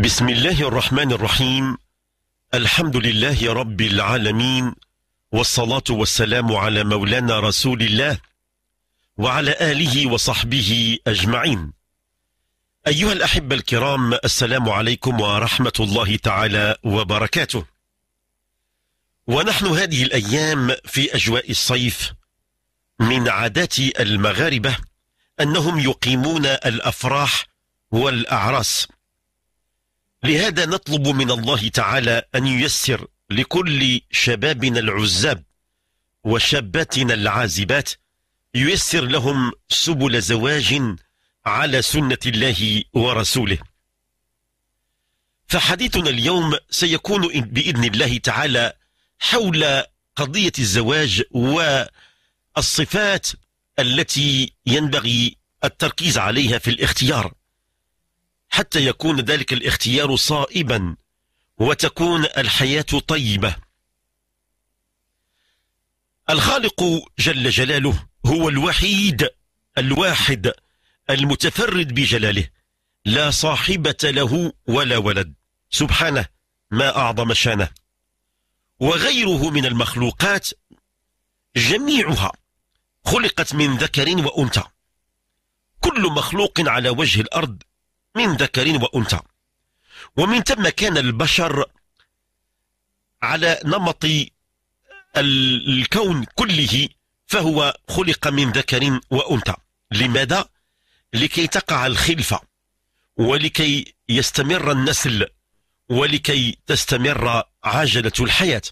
بسم الله الرحمن الرحيم. الحمد لله رب العالمين، والصلاة والسلام على مولانا رسول الله وعلى آله وصحبه أجمعين. أيها الأحبة الكرام، السلام عليكم ورحمة الله تعالى وبركاته. ونحن هذه الأيام في أجواء الصيف. من عادات المغاربة أنهم يقيمون الأفراح والأعراس، لهذا نطلب من الله تعالى أن ييسر لكل شبابنا العزاب وشاباتنا العازبات، ييسر لهم سبل زواج على سنة الله ورسوله. فحديثنا اليوم سيكون بإذن الله تعالى حول قضية الزواج والصفات التي ينبغي التركيز عليها في الاختيار، حتى يكون ذلك الاختيار صائبا وتكون الحياة طيبة. الخالق جل جلاله هو الوحيد الواحد المتفرد بجلاله، لا صاحبة له ولا ولد، سبحانه ما أعظم شانه. وغيره من المخلوقات جميعها خلقت من ذكر وأنثى، كل مخلوق على وجه الأرض من ذكر وأنثى، ومن ثم كان البشر على نمط الكون كله، فهو خلق من ذكر وأنثى. لماذا؟ لكي تقع الخلفة، ولكي يستمر النسل، ولكي تستمر عجلة الحياة.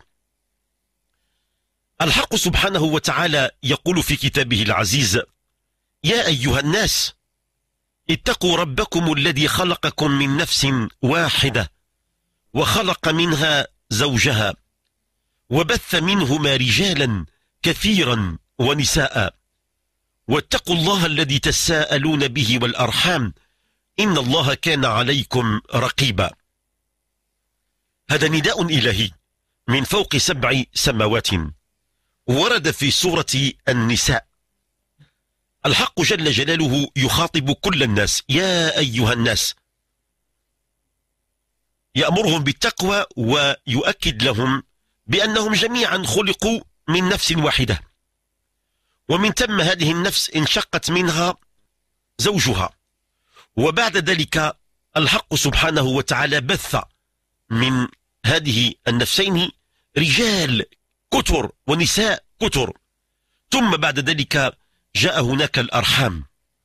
الحق سبحانه وتعالى يقول في كتابه العزيز: يا أيها الناس اتقوا ربكم الذي خلقكم من نفس واحدة وخلق منها زوجها وبث منهما رجالا كثيرا ونساء واتقوا الله الذي تساءلون به والأرحام إن الله كان عليكم رقيبا. هذا نداء إلهي من فوق 7 سماوات، ورد في سورة النساء. الحق جل جلاله يخاطب كل الناس: يا أيها الناس، يأمرهم بالتقوى ويؤكد لهم بأنهم جميعا خلقوا من نفس واحدة، ومن ثم هذه النفس انشقت منها زوجها، وبعد ذلك الحق سبحانه وتعالى بث من هذه النفسين رجال كتر ونساء كتر، ثم بعد ذلك جاء هناك الأرحام.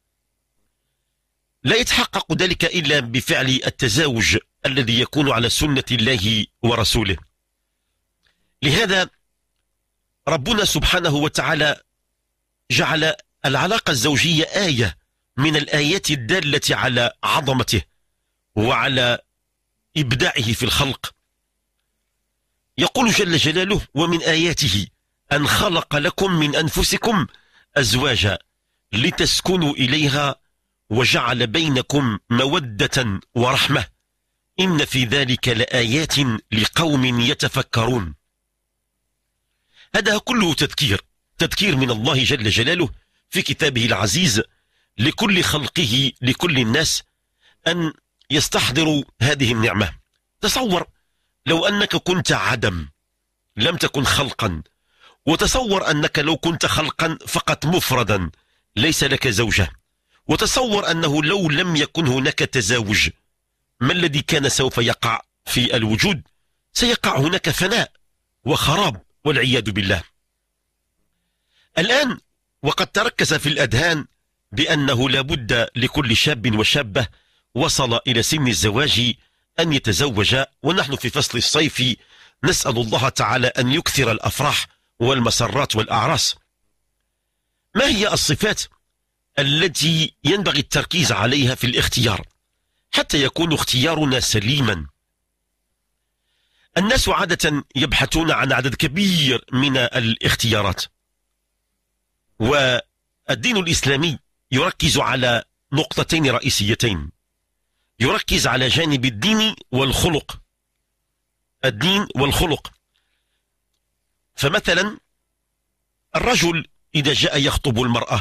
لا يتحقق ذلك إلا بفعل التزاوج الذي يكون على سنة الله ورسوله. لهذا ربنا سبحانه وتعالى جعل العلاقة الزوجية آية من الآيات الدالة على عظمته وعلى إبداعه في الخلق. يقول جل جلاله: ومن آياته أن خلق لكم من أنفسكم أزواجا لتسكنوا إليها وجعل بينكم مودة ورحمة إن في ذلك لآيات لقوم يتفكرون. هذا كله تذكير من الله جل جلاله في كتابه العزيز لكل خلقه، لكل الناس، أن يستحضروا هذه النعمة. تصور لو أنك كنت عدم، لم تكن خلقا، وتصور أنك لو كنت خلقا فقط مفردا ليس لك زوجة، وتصور أنه لو لم يكن هناك تزاوج، ما الذي كان سوف يقع في الوجود؟ سيقع هناك فناء وخراب والعياذ بالله. الآن وقد تركز في الأذهان بأنه لا بد لكل شاب وشابة وصل إلى سن الزواج أن يتزوج، ونحن في فصل الصيف نسأل الله تعالى أن يكثر الأفراح والمسرات والأعراس. ما هي الصفات التي ينبغي التركيز عليها في الاختيار حتى يكون اختيارنا سليما؟ الناس عادة يبحثون عن عدد كبير من الاختيارات، والدين الإسلامي يركز على نقطتين رئيسيتين، يركز على جانب الدين والخلق، الدين والخلق. فمثلا الرجل إذا جاء يخطب المرأة،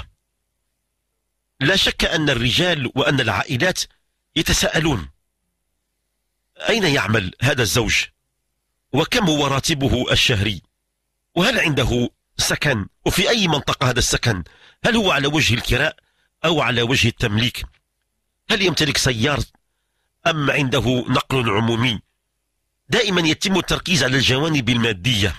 لا شك أن الرجال وأن العائلات يتساءلون: أين يعمل هذا الزوج؟ وكم هو راتبه الشهري؟ وهل عنده سكن؟ وفي أي منطقة هذا السكن؟ هل هو على وجه الكراء أو على وجه التمليك؟ هل يمتلك سيارة أم عنده نقل عمومي؟ دائما يتم التركيز على الجوانب المادية.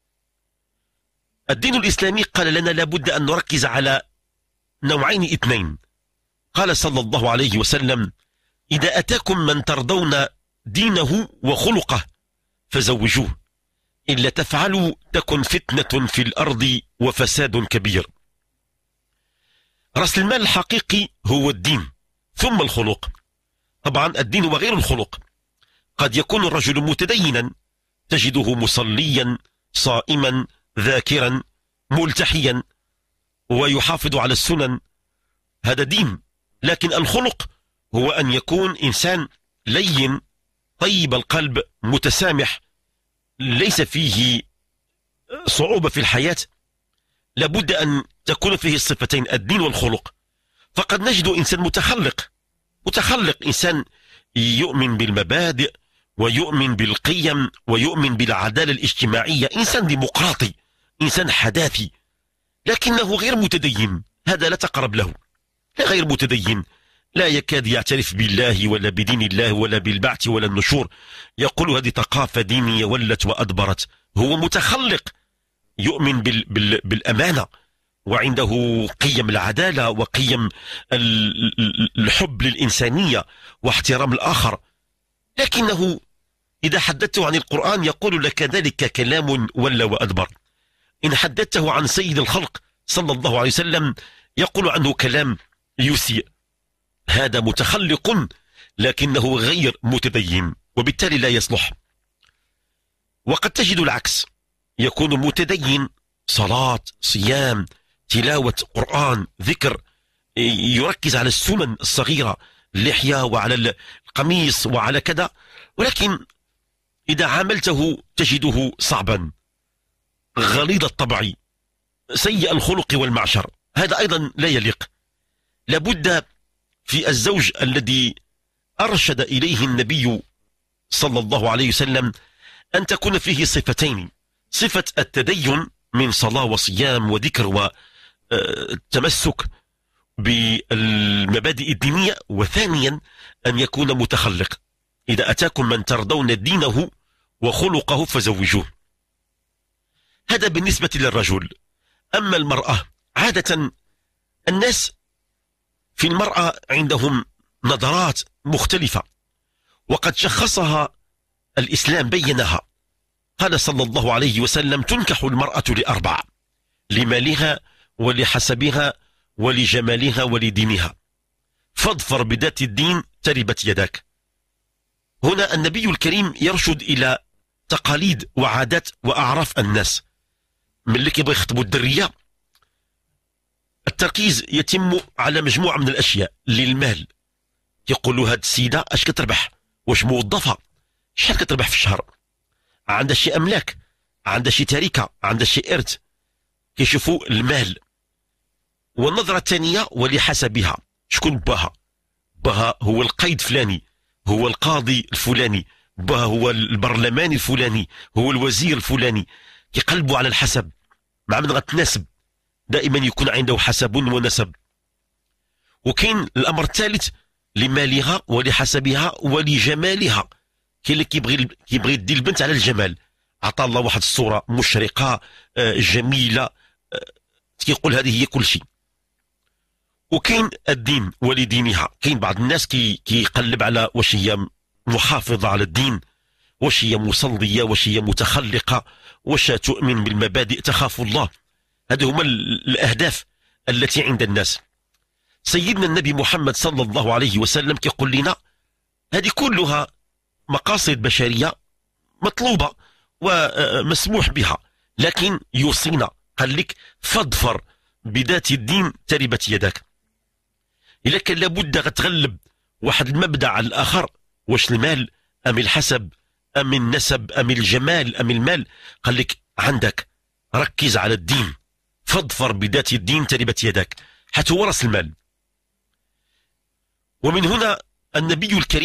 الدين الإسلامي قال لنا لابد أن نركز على نوعين اثنين. قال صلى الله عليه وسلم: إذا أتاكم من ترضون دينه وخلقه فزوجوه، إلا تفعلوا تكن فتنة في الأرض وفساد كبير. رأس المال الحقيقي هو الدين ثم الخلق. طبعا الدين وغير الخلق. قد يكون الرجل متدينا، تجده مصليا صائما ذاكرا ملتحيا ويحافظ على السنن، هذا دين. لكن الخلق هو أن يكون إنسان لين طيب القلب متسامح، ليس فيه صعوبة في الحياة. لابد أن تكون فيه الصفتين، الدين والخلق. فقد نجد إنسان متخلق، إنسان يؤمن بالمبادئ ويؤمن بالقيم ويؤمن بالعدالة الاجتماعية، إنسان ديمقراطي، إنسان حداثي، لكنه غير متدين. هذا لا تقرب له. غير متدين، لا يكاد يعترف بالله ولا بدين الله ولا بالبعث ولا النشور. يقول هذه ثقافة دينية ولت وأدبرت. هو متخلق، يؤمن بالأمانة، وعنده قيم العدالة وقيم الحب للإنسانية واحترام الآخر. لكنه إذا حدثته عن القرآن يقول لك ذلك كلام ولى وأدبر. إن حدثته عن سيد الخلق صلى الله عليه وسلم يقول عنه كلام يسيء. هذا متخلق لكنه غير متدين، وبالتالي لا يصلح. وقد تجد العكس، يكون متدين، صلاة، صيام، تلاوة قرآن، ذكر، يركز على السنن الصغيرة، اللحية وعلى القميص وعلى كذا، ولكن إذا عاملته تجده صعبا، غليظ الطبع، سيء الخلق والمعشر. هذا أيضا لا يليق. لابد في الزوج الذي أرشد إليه النبي صلى الله عليه وسلم أن تكون فيه صفتين: صفة التدين من صلاة وصيام وذكر والتمسك بالمبادئ الدينية، وثانيا أن يكون متخلق. إذا أتاكم من ترضون دينه وخلقه فزوجوه. هذا بالنسبة للرجل. أما المرأة، عادة الناس في المرأة عندهم نظرات مختلفة، وقد شخصها الإسلام، بينها. قال صلى الله عليه وسلم: تنكح المرأة لأربع: لمالها ولحسبها ولجمالها ولدينها، فاظفر بذات الدين تربت يداك. هنا النبي الكريم يرشد إلى تقاليد وعادات وأعراف الناس. من اللي كيبغي يخطبوا الدرية، التركيز يتم على مجموعة من الأشياء. للمال، يقولوا هاد السيدة اش كتربح، واش موظفة، شحال كتربح في الشهر، عندها شي أملاك، عندها شي تركة، عندها شي إرث. كيشوفوا المال. والنظرة الثانية: ولحسبها، شكون باها؟ باها هو القيد فلاني، هو القاضي الفلاني، باها هو البرلماني الفلاني، هو الوزير الفلاني. كيقلبوا على الحسب، مع من غتناسب، دائما يكون عنده حسب ونسب. وكاين الأمر الثالث: لمالها ولحسبها ولجمالها. كاين اللي كيبغي يدي البنت على الجمال، عطى الله واحد الصورة مشرقة جميلة، كيقول هذه هي كل شيء. وكاين الدين ولدينها. كاين بعض الناس كيقلب على واش هي محافظة على الدين، واش هي مصلية، واش هي متخلقة، واش تؤمن بالمبادئ، تخاف الله. هذه هما الأهداف التي عند الناس. سيدنا النبي محمد صلى الله عليه وسلم كيقول لنا هذه كلها مقاصد بشرية مطلوبة ومسموح بها، لكن يوصينا، قال لك: فاظفر بذات الدين تربت يدك. إلا كان لابد غتغلب واحد المبدأ على الآخر، واش المال أم الحسب أم النسب أم الجمال أم المال، قال لك عندك ركز على الدين، فاظفر بذات الدين تربت يدك، حتى هو راس المال. ومن هنا النبي الكريم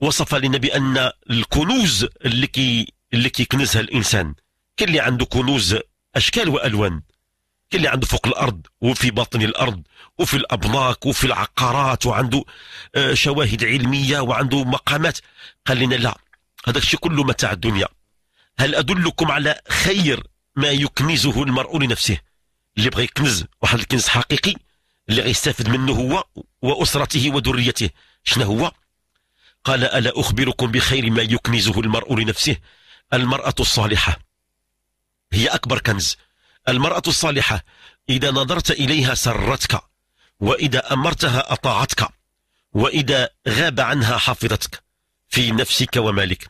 وصف لنا بأن الكنوز اللي كيكنزها الإنسان، كاين اللي عنده كنوز أشكال وألوان، كاين اللي عنده فوق الأرض وفي باطن الأرض وفي الأبناك وفي العقارات، وعنده شواهد علمية وعنده مقامات. قال لنا لا، هذا الشيء كله متاع الدنيا. هل أدلكم على خير ما يكنزه المرء لنفسه؟ اللي بغى يكنز واحد الكنز حقيقي اللي غيستافد منه هو وأسرته وذريته، شنو هو؟ قال ألا أخبركم بخير ما يكنزه المرء لنفسه؟ المرأة الصالحة هي أكبر كنز. المرأة الصالحة إذا نظرت إليها سرتك، وإذا أمرتها أطاعتك، وإذا غاب عنها حفظتك في نفسك ومالك.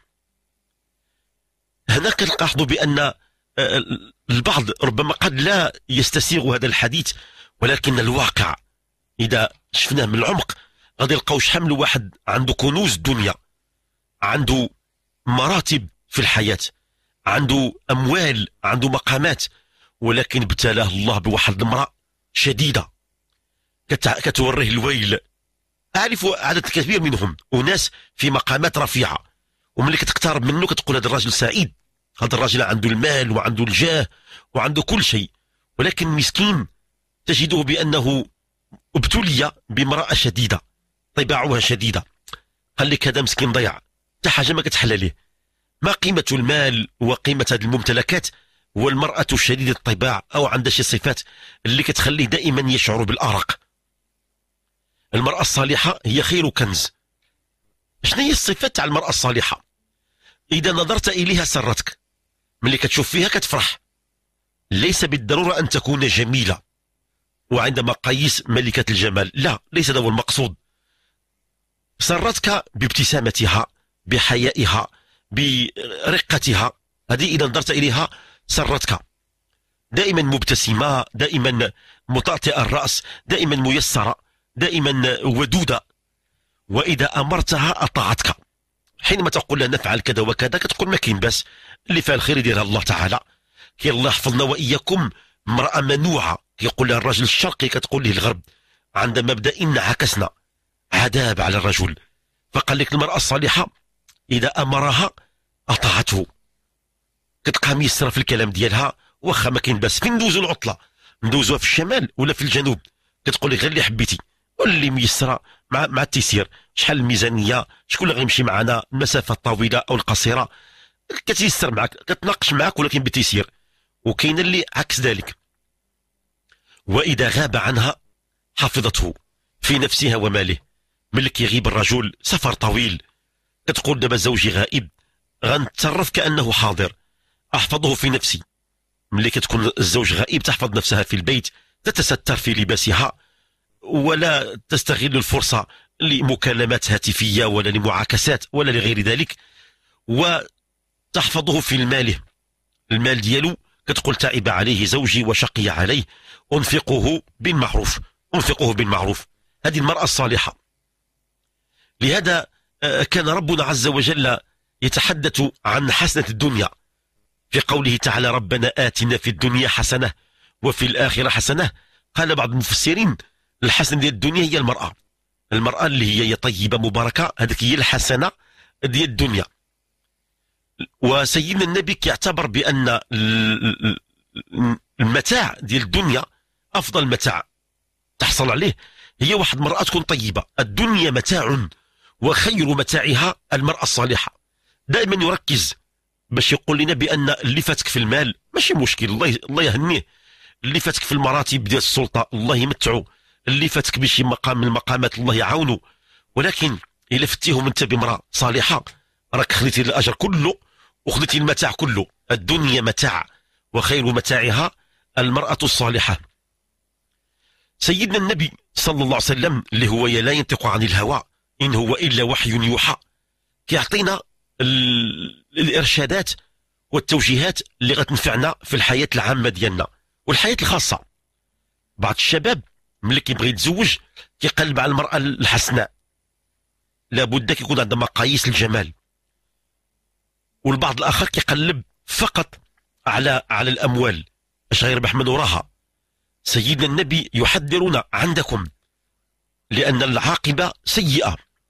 هنا كنلاحظوا بأن البعض ربما قد لا يستسيغ هذا الحديث، ولكن الواقع إذا شفناه من العمق غادي نلقاو شحال من واحد عنده كنوز الدنيا، عنده مراتب في الحياة، عنده أموال، عنده مقامات، ولكن ابتلاه الله بواحد المرأة شديدة كتوريه الويل. أعرف عدد كبير منهم، وناس في مقامات رفيعة، وملي كتقترب منه كتقول هذا الراجل سعيد، هذا الراجل عنده المال وعنده الجاه وعنده كل شيء، ولكن مسكين تجده بأنه ابتلي بامرأة شديدة، طباعها شديدة. قال لك هذا مسكين ضيع، حتى حاجة ما كتحل عليه. ما قيمة المال وقيمة هذه الممتلكات والمرأة شديدة الطباع أو عندها شي صفات اللي كتخليه دائما يشعر بالأرق. المرأة الصالحة هي خير كنز. شنو هي الصفات تاع المرأة الصالحة؟ إذا نظرت إليها سرتك، ملي كتشوف فيها كتفرح. ليس بالضرورة أن تكون جميلة وعند مقاييس ملكة الجمال، لا، ليس هذا هو المقصود. سرتك بابتسامتها، بحيائها، برقتها، هذه إذا نظرت إليها سرتك. دائما مبتسمة، دائما مطأطئة الرأس، دائما ميسرة، دائما ودودة. وإذا أمرتها أطاعتك. حينما تقول لها نفعل كذا وكذا كتقول ما كاين باس، اللي فيها الخير يديرها الله تعالى. كي الله يحفظنا وإياكم امرأة منوعة، كيقول لها الرجل الشرقي كتقول له الغرب. عند مبدأ إن عكسنا عذاب على الرجل. فقال لك المرأة الصالحة إذا أمرها أطاعته، كتلقاها ميسرة في الكلام ديالها، واخا ما كاين باس. فين ندوزو العطلة، ندوزوها في الشمال ولا في الجنوب، كتقول لك غير اللي حبيتي، واللي ميسرة مع التيسير. شحال الميزانية، شكون اللي غيمشي معنا المسافة الطويلة أو القصيرة، كتيسر معك، كتناقش معك ولكن بتيسير. وكاين اللي عكس ذلك. وإذا غاب عنها حفظته في نفسها وماله. ملي كيغيب الرجل سفر طويل، كتقول دابا زوجي غائب، غنتصرف كأنه حاضر، أحفظه في نفسي. ملي كتكون الزوج غائب تحفظ نفسها في البيت، تتستر في لباسها، ولا تستغل الفرصة لمكالمات هاتفية ولا لمعاكسات ولا لغير ذلك. وتحفظه في المال ديالو، كتقول تعب عليه زوجي وشقي عليه، أنفقه بالمعروف، أنفقه بالمعروف. هذه المرأة الصالحة. لهذا كان ربنا عز وجل يتحدث عن حسنة الدنيا في قوله تعالى ربنا آتنا في الدنيا حسنة وفي الآخرة حسنة. قال بعض المفسرين الحسنة ديال الدنيا هي المرأة اللي هي طيبة مباركة، هذيك هي الحسنة ديال الدنيا. وسيدنا النبي يعتبر بأن المتاع ديال الدنيا أفضل متاع تحصل عليه هي واحد المرأة تكون طيبة. الدنيا متاع وخير متاعها المرأة الصالحة. دائما يركز باش يقول لنا بأن اللي فاتك في المال ماشي مشكل، الله يهنيه. اللي فاتك في المراتب ديال السلطة الله يمتعه، اللي فاتك بشي مقام من المقامات الله يعاونه. ولكن إلا فتيهم أنت بامرأة صالحة راك خذيتي الأجر كله وخذيتي المتاع كله. الدنيا متاع وخير متاعها المرأة الصالحة. سيدنا النبي صلى الله عليه وسلم اللي هو لا ينطق عن الهوى إن هو إلا وحي يوحى، كيعطينا الإرشادات والتوجيهات اللي غتنفعنا في الحياة العامة ديالنا والحياة الخاصة. بعض الشباب ملي كيبغي يتزوج كيقلب على المرأة الحسناء، لابد كيكون عندها مقاييس الجمال. والبعض الآخر كيقلب فقط على الأموال باش غيربح من وراها. سيدنا النبي يحذرنا عندكم لأن العاقبة سيئة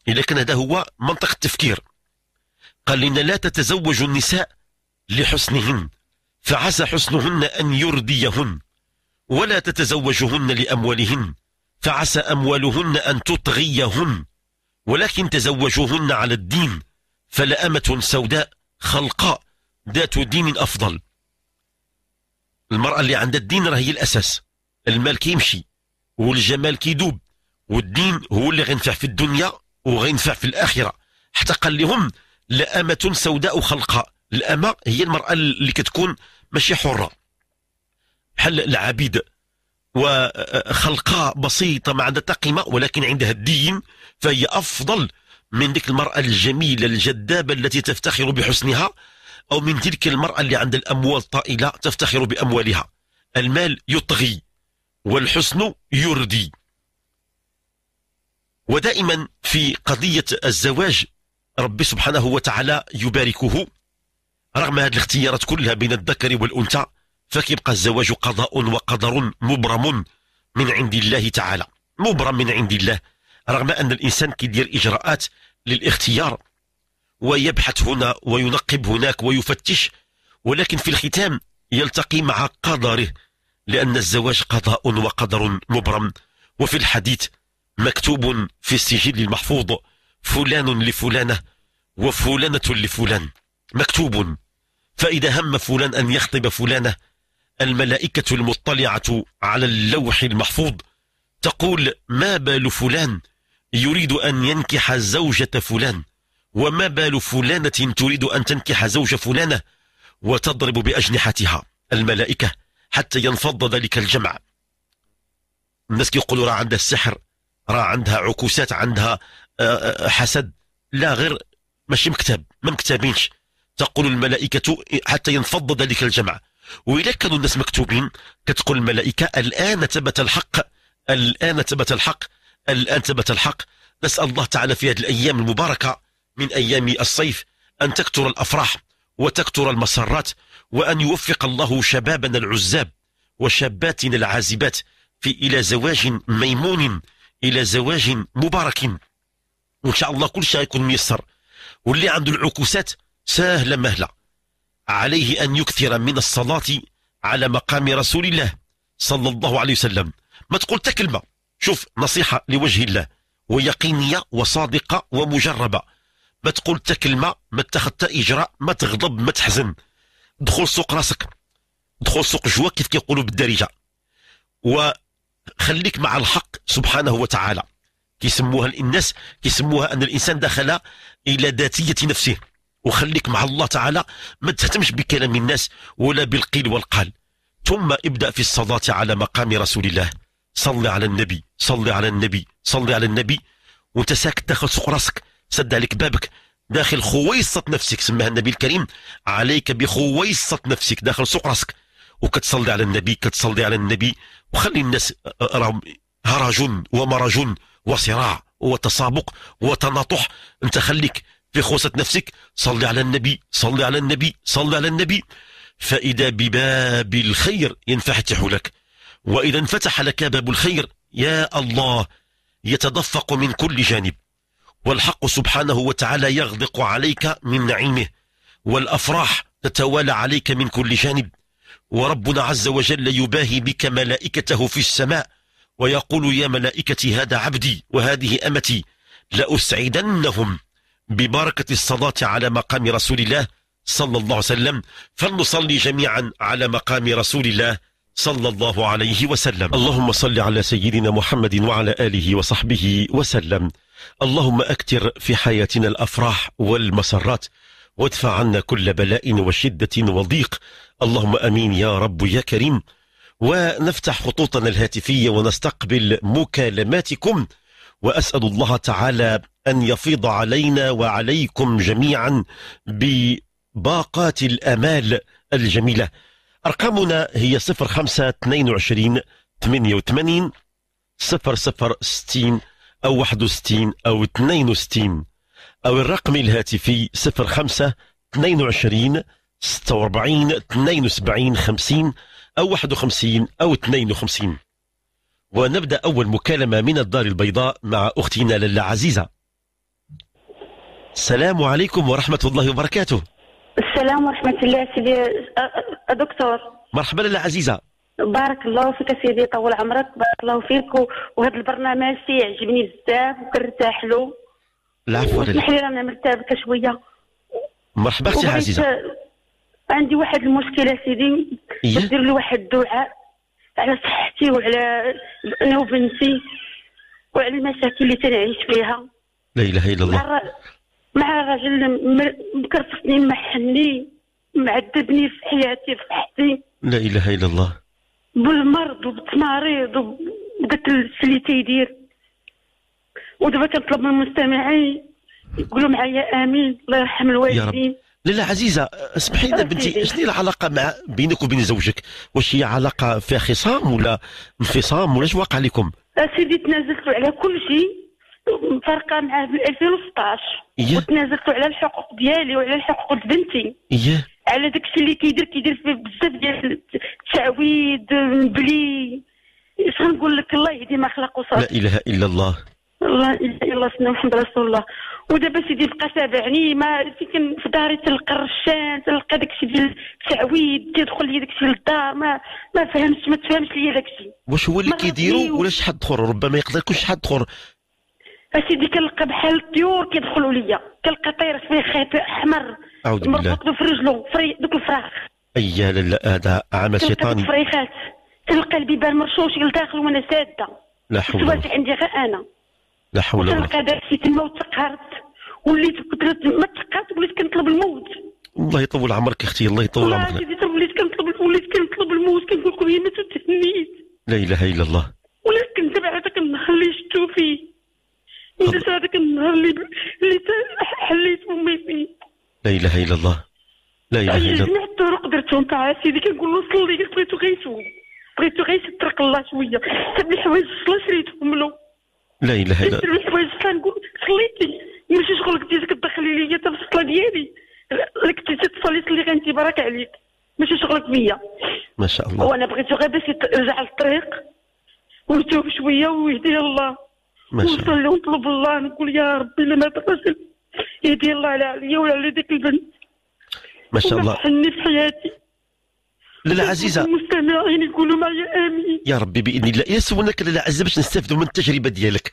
إذا كان هذا هو منطق التفكير. قال لنا لا تتزوج النساء لحسنهن فعسى حسنهن أن يرديهن، ولا تتزوجهن لأموالهن فعسى أموالهن أن تطغيهن، ولكن تزوجوهن على الدين فلأمة سوداء خلقاء ذات دين أفضل. المرأة اللي عندها الدين راه هي الأساس. المال كيمشي والجمال كيدوب، والدين هو اللي غينفع في الدنيا وغينفع في الآخرة. حتى قال لهم لأمة سوداء خلقاء. الأمة هي المرأة اللي كتكون ماشي حرة بحال العبيد، وخلقاء بسيطة ما عندها قيمة ولكن عندها الدين، فهي أفضل من ديك المرأة الجميلة الجذابة التي تفتخر بحسنها، أو من تلك المرأة اللي عندها الأموال طائلة تفتخر بأموالها. المال يطغي والحسن يردي. ودائما في قضية الزواج ربي سبحانه وتعالى يباركه رغم هذه الاختيارات كلها بين الذكر والأنثى، فكيبقى الزواج قضاء وقدر مبرم من عند الله تعالى، مبرم من عند الله، رغم أن الإنسان كيدير إجراءات للاختيار ويبحث هنا وينقب هناك ويفتش، ولكن في الختام يلتقي مع قدره، لأن الزواج قضاء وقدر مبرم. وفي الحديث مكتوب في السجل المحفوظ فلان لفلانة وفلانة لفلان، مكتوب. فإذا هم فلان أن يخطب فلانة، الملائكة المطلعة على اللوح المحفوظ تقول ما بال فلان يريد أن ينكح زوجة فلان، وما بال فلانة تريد أن تنكح زوج فلانة، وتضرب بأجنحتها الملائكة حتى ينفض ذلك الجمع. الناس كيقولوا راه عندها السحر، راه عندها عكوسات، عندها حسد. لا، غير ماشي مكتب، ما مكتبينش. تقول الملائكة حتى ينفض ذلك الجمع. وإذا كانوا الناس مكتوبين كتقول الملائكة الآن ثبت الحق، الآن ثبت الحق، الآن ثبت الحق. نسأل الله تعالى في هذه الأيام المباركة من أيام الصيف أن تكتر الأفراح وتكتر المسرات، وأن يوفق الله شبابنا العزاب وشاباتنا العازبات إلى زواج ميمون، إلى زواج مبارك، وإن شاء الله كل شيء يكون ميسر. واللي عنده العكوسات سهلة مهلة عليه أن يكثر من الصلاة على مقام رسول الله صلى الله عليه وسلم. ما تقول تكلمة، شوف نصيحة لوجه الله ويقينية وصادقة ومجربة. ما تقول تكلمة، ما اتخذت إجراء، ما تغضب، ما تحزن. دخل سوق راسك، دخل سوق جوا كيف كيقولوا بالدارجة، وخليك مع الحق سبحانه وتعالى. كيسموها الناس كيسموها أن الإنسان دخل إلى ذاتية نفسه. وخليك مع الله تعالى، ما تهتمش بكلام الناس ولا بالقيل والقال. ثم ابدأ في الصلاة على مقام رسول الله. صلي على النبي، صلي على النبي، صلي على النبي، وانت ساكت داخل سوق راسك، سد عليك بابك، داخل خويصة نفسك، سماها النبي الكريم عليك بخويصة نفسك، داخل سوق راسك وكتصلي على النبي، كتصلي على النبي. وخلي الناس هرج ومرج وصراع وتسابق وتناطح، انت خليك في خوصة نفسك، صلي على النبي، صلي على النبي، صلي على النبي. فإذا بباب الخير ينفتح لك، وإذا انفتح لك باب الخير يا الله يتدفق من كل جانب، والحق سبحانه وتعالى يغدق عليك من نعيمه، والأفراح تتوالى عليك من كل جانب. وربنا عز وجل يباهي بك ملائكته في السماء ويقول يا ملائكتي هذا عبدي وهذه أمتي لأسعدنهم ببركة الصلاة على مقام رسول الله صلى الله عليه وسلم. فلنصلي جميعا على مقام رسول الله صلى الله عليه وسلم. اللهم صل على سيدنا محمد وعلى آله وصحبه وسلم. اللهم أكتر في حياتنا الأفراح والمسرات، وادفع عنا كل بلاء وشدة وضيق. اللهم أمين يا رب يا كريم. ونفتح خطوطنا الهاتفية ونستقبل مكالماتكم، وأسأل الله تعالى أن يفيض علينا وعليكم جميعا بباقات الأمال الجميلة. أرقامنا هي 0522 88 0060 أو 61 أو 62، أو الرقم الهاتفي 0522 46 72 50 أو 51 أو 52. ونبدأ أول مكالمة من الدار البيضاء مع أختنا لالا عزيزة. السلام عليكم ورحمة الله وبركاته. السلام ورحمة الله سيدي دكتور. مرحبا لاله عزيزة. بارك الله فيك سيدي، طول عمرك، بارك الله فيك. وهذا البرنامج يعجبني بزاف وكنرتاح له. العفو اسمح لي رانا مرتبكة شوية. مرحبا اختي عزيزة. عندي واحد المشكلة سيدي، دير لي واحد الدعاء على صحتي وعلى انا وبنتي وعلى المشاكل اللي تنعيش فيها. لا اله الا الله. مع راجل مكرفسني، محني، معذبني في حياتي، في صحتي. لا اله الا الله. بالمرض وبالتماريض وبقتل اللي تيدير. ودابا كنطلب من المستمعين يقولوا معايا امين، الله يرحم الوالدين. لاله عزيزة، اسمحي لنا بنتي، شنو العلاقة بينك وبين زوجك؟ واش هي علاقة فيها خصام ولا انفصام ولا اش واقع لكم؟ سيدي تنازلت على كل شيء، مفارقة معاه ب 2016. وتنازلت على الحقوق ديالي وعلى الحقوق بنتي. على داكشي اللي كيدير فيه بزاف ديال التعويد بلي اش غنقول لك، الله يهدي ما خلق وصافي. لا اله الا الله. الله الا الله، سيدنا محمد رسول الله. ودابا سيدي بقى تابعني، ما فين في داري تلقى الرشان، تلقى داكشي ديال التعويد، تيدخل لي داكشي للدار، ما فهمتش، ما تفهمش ليا داكشي. واش هو اللي كيديروا ولا شي حد اخر؟ ربما يقدر يكون شي حد اخر. اسيدي كنلقى بحال الطيور كيدخلوا ليا، كنلقى طير فيه خيط احمر مربوط له في رجلو، دوك الفراخ. ايا لا هذا عمل شيطاني. فريخات، تلقى البيبان مرشوش لداخل وانا ساده. لا حول ولا قوه. عندي غير انا. لا حول ولا قوه. تلقى داكشي تما وتقهرت، وليت ما تقهرت، وليت كنطلب الموت. الله يطول عمرك اختي، الله يطول عمرك. وليت كنطلب الموت، كنقول خويا ما تتهنيش. لا اله الا الله. وليت كنتبع هذاك النهار اللي شفتو فيه، ندير هذاك النهار اللي حليت امي فيه. لا اله الا الله. لا اله الا الله. جميع الطرق درتهم مع سيدي، كنقول له صلي، بغيتو غيسوق، بغيتو غيسترق الله شويه، حتى الحوايج الصلاه شريتهم له. لا اله الا الله. الحوايج الصلاه نقول صليتي، ماشي شغلك ديالك كتدخلي ليا حتى في الصلاه ديالي، اللي كنتي تصلي صلي غير انت، بارك عليك، ماشي شغلك بيا. ما شاء الله. وانا بغيتو غير باش يرجع للطريق ويتوب شويه ويهديه الله. ما شاء الله. ونطلب الله، نقول يا ربي لما الرجل يهدي الله عليا وعلى ديك البنت. ما شاء الله. وحني في حياتي. لاله عزيزه، المستمعين يقولوا معايا امين يا ربي باذن الله. يا سولناك لاله عزيزه باش نستافدوا من التجربه ديالك.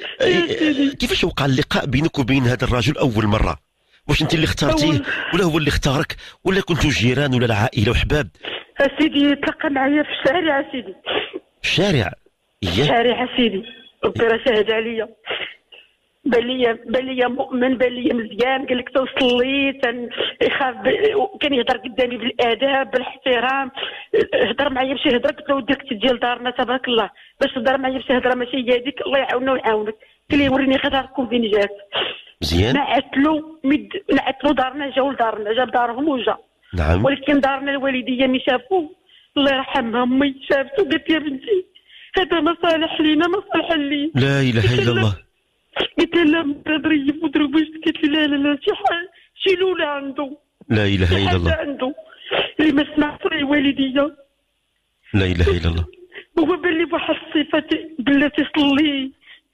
كيفاش وقع اللقاء بينك وبين هذا الرجل اول مره؟ واش انت اللي اختارتيه ولا هو اللي اختارك، ولا كنتوا جيران ولا العائله وحباب؟ سيدي تلقى معايا في الشارع سيدي. في الشارع؟ الشارع سيدي، ربي راه شاهد عليا. بان ليا مؤمن، بان ليا مزيان، قال لك توصلي يخاف، كان يهضر قدامي بالاداب بالاحترام. هضر معايا بشي هضره، قلت له وديك ديال دارنا تبارك الله، باش تهضر معايا بشي هضره ماشي هي هذيك، الله يعاوننا ويعاونك. قال لي وريني خداركم فين جات. مزيان. نعت له دارنا، جاو لدارنا، جاب دارهم وجا. نعم. ولكن دارنا الوالديه ملي شافوه، الله يرحمها امي، شافته قالت يا بنتي هذا ما صالح لينا، ما صالح لي. لا اله الا الله. قلت لها لا ضريب وضرب، قالت لي لا لا لا، شي لولا عنده. لا اله الا الله. عنده اللي ما سمعت الوالديه. لا اله الا الله. هو بان لي بواحد الصفه، بلاتي صلي،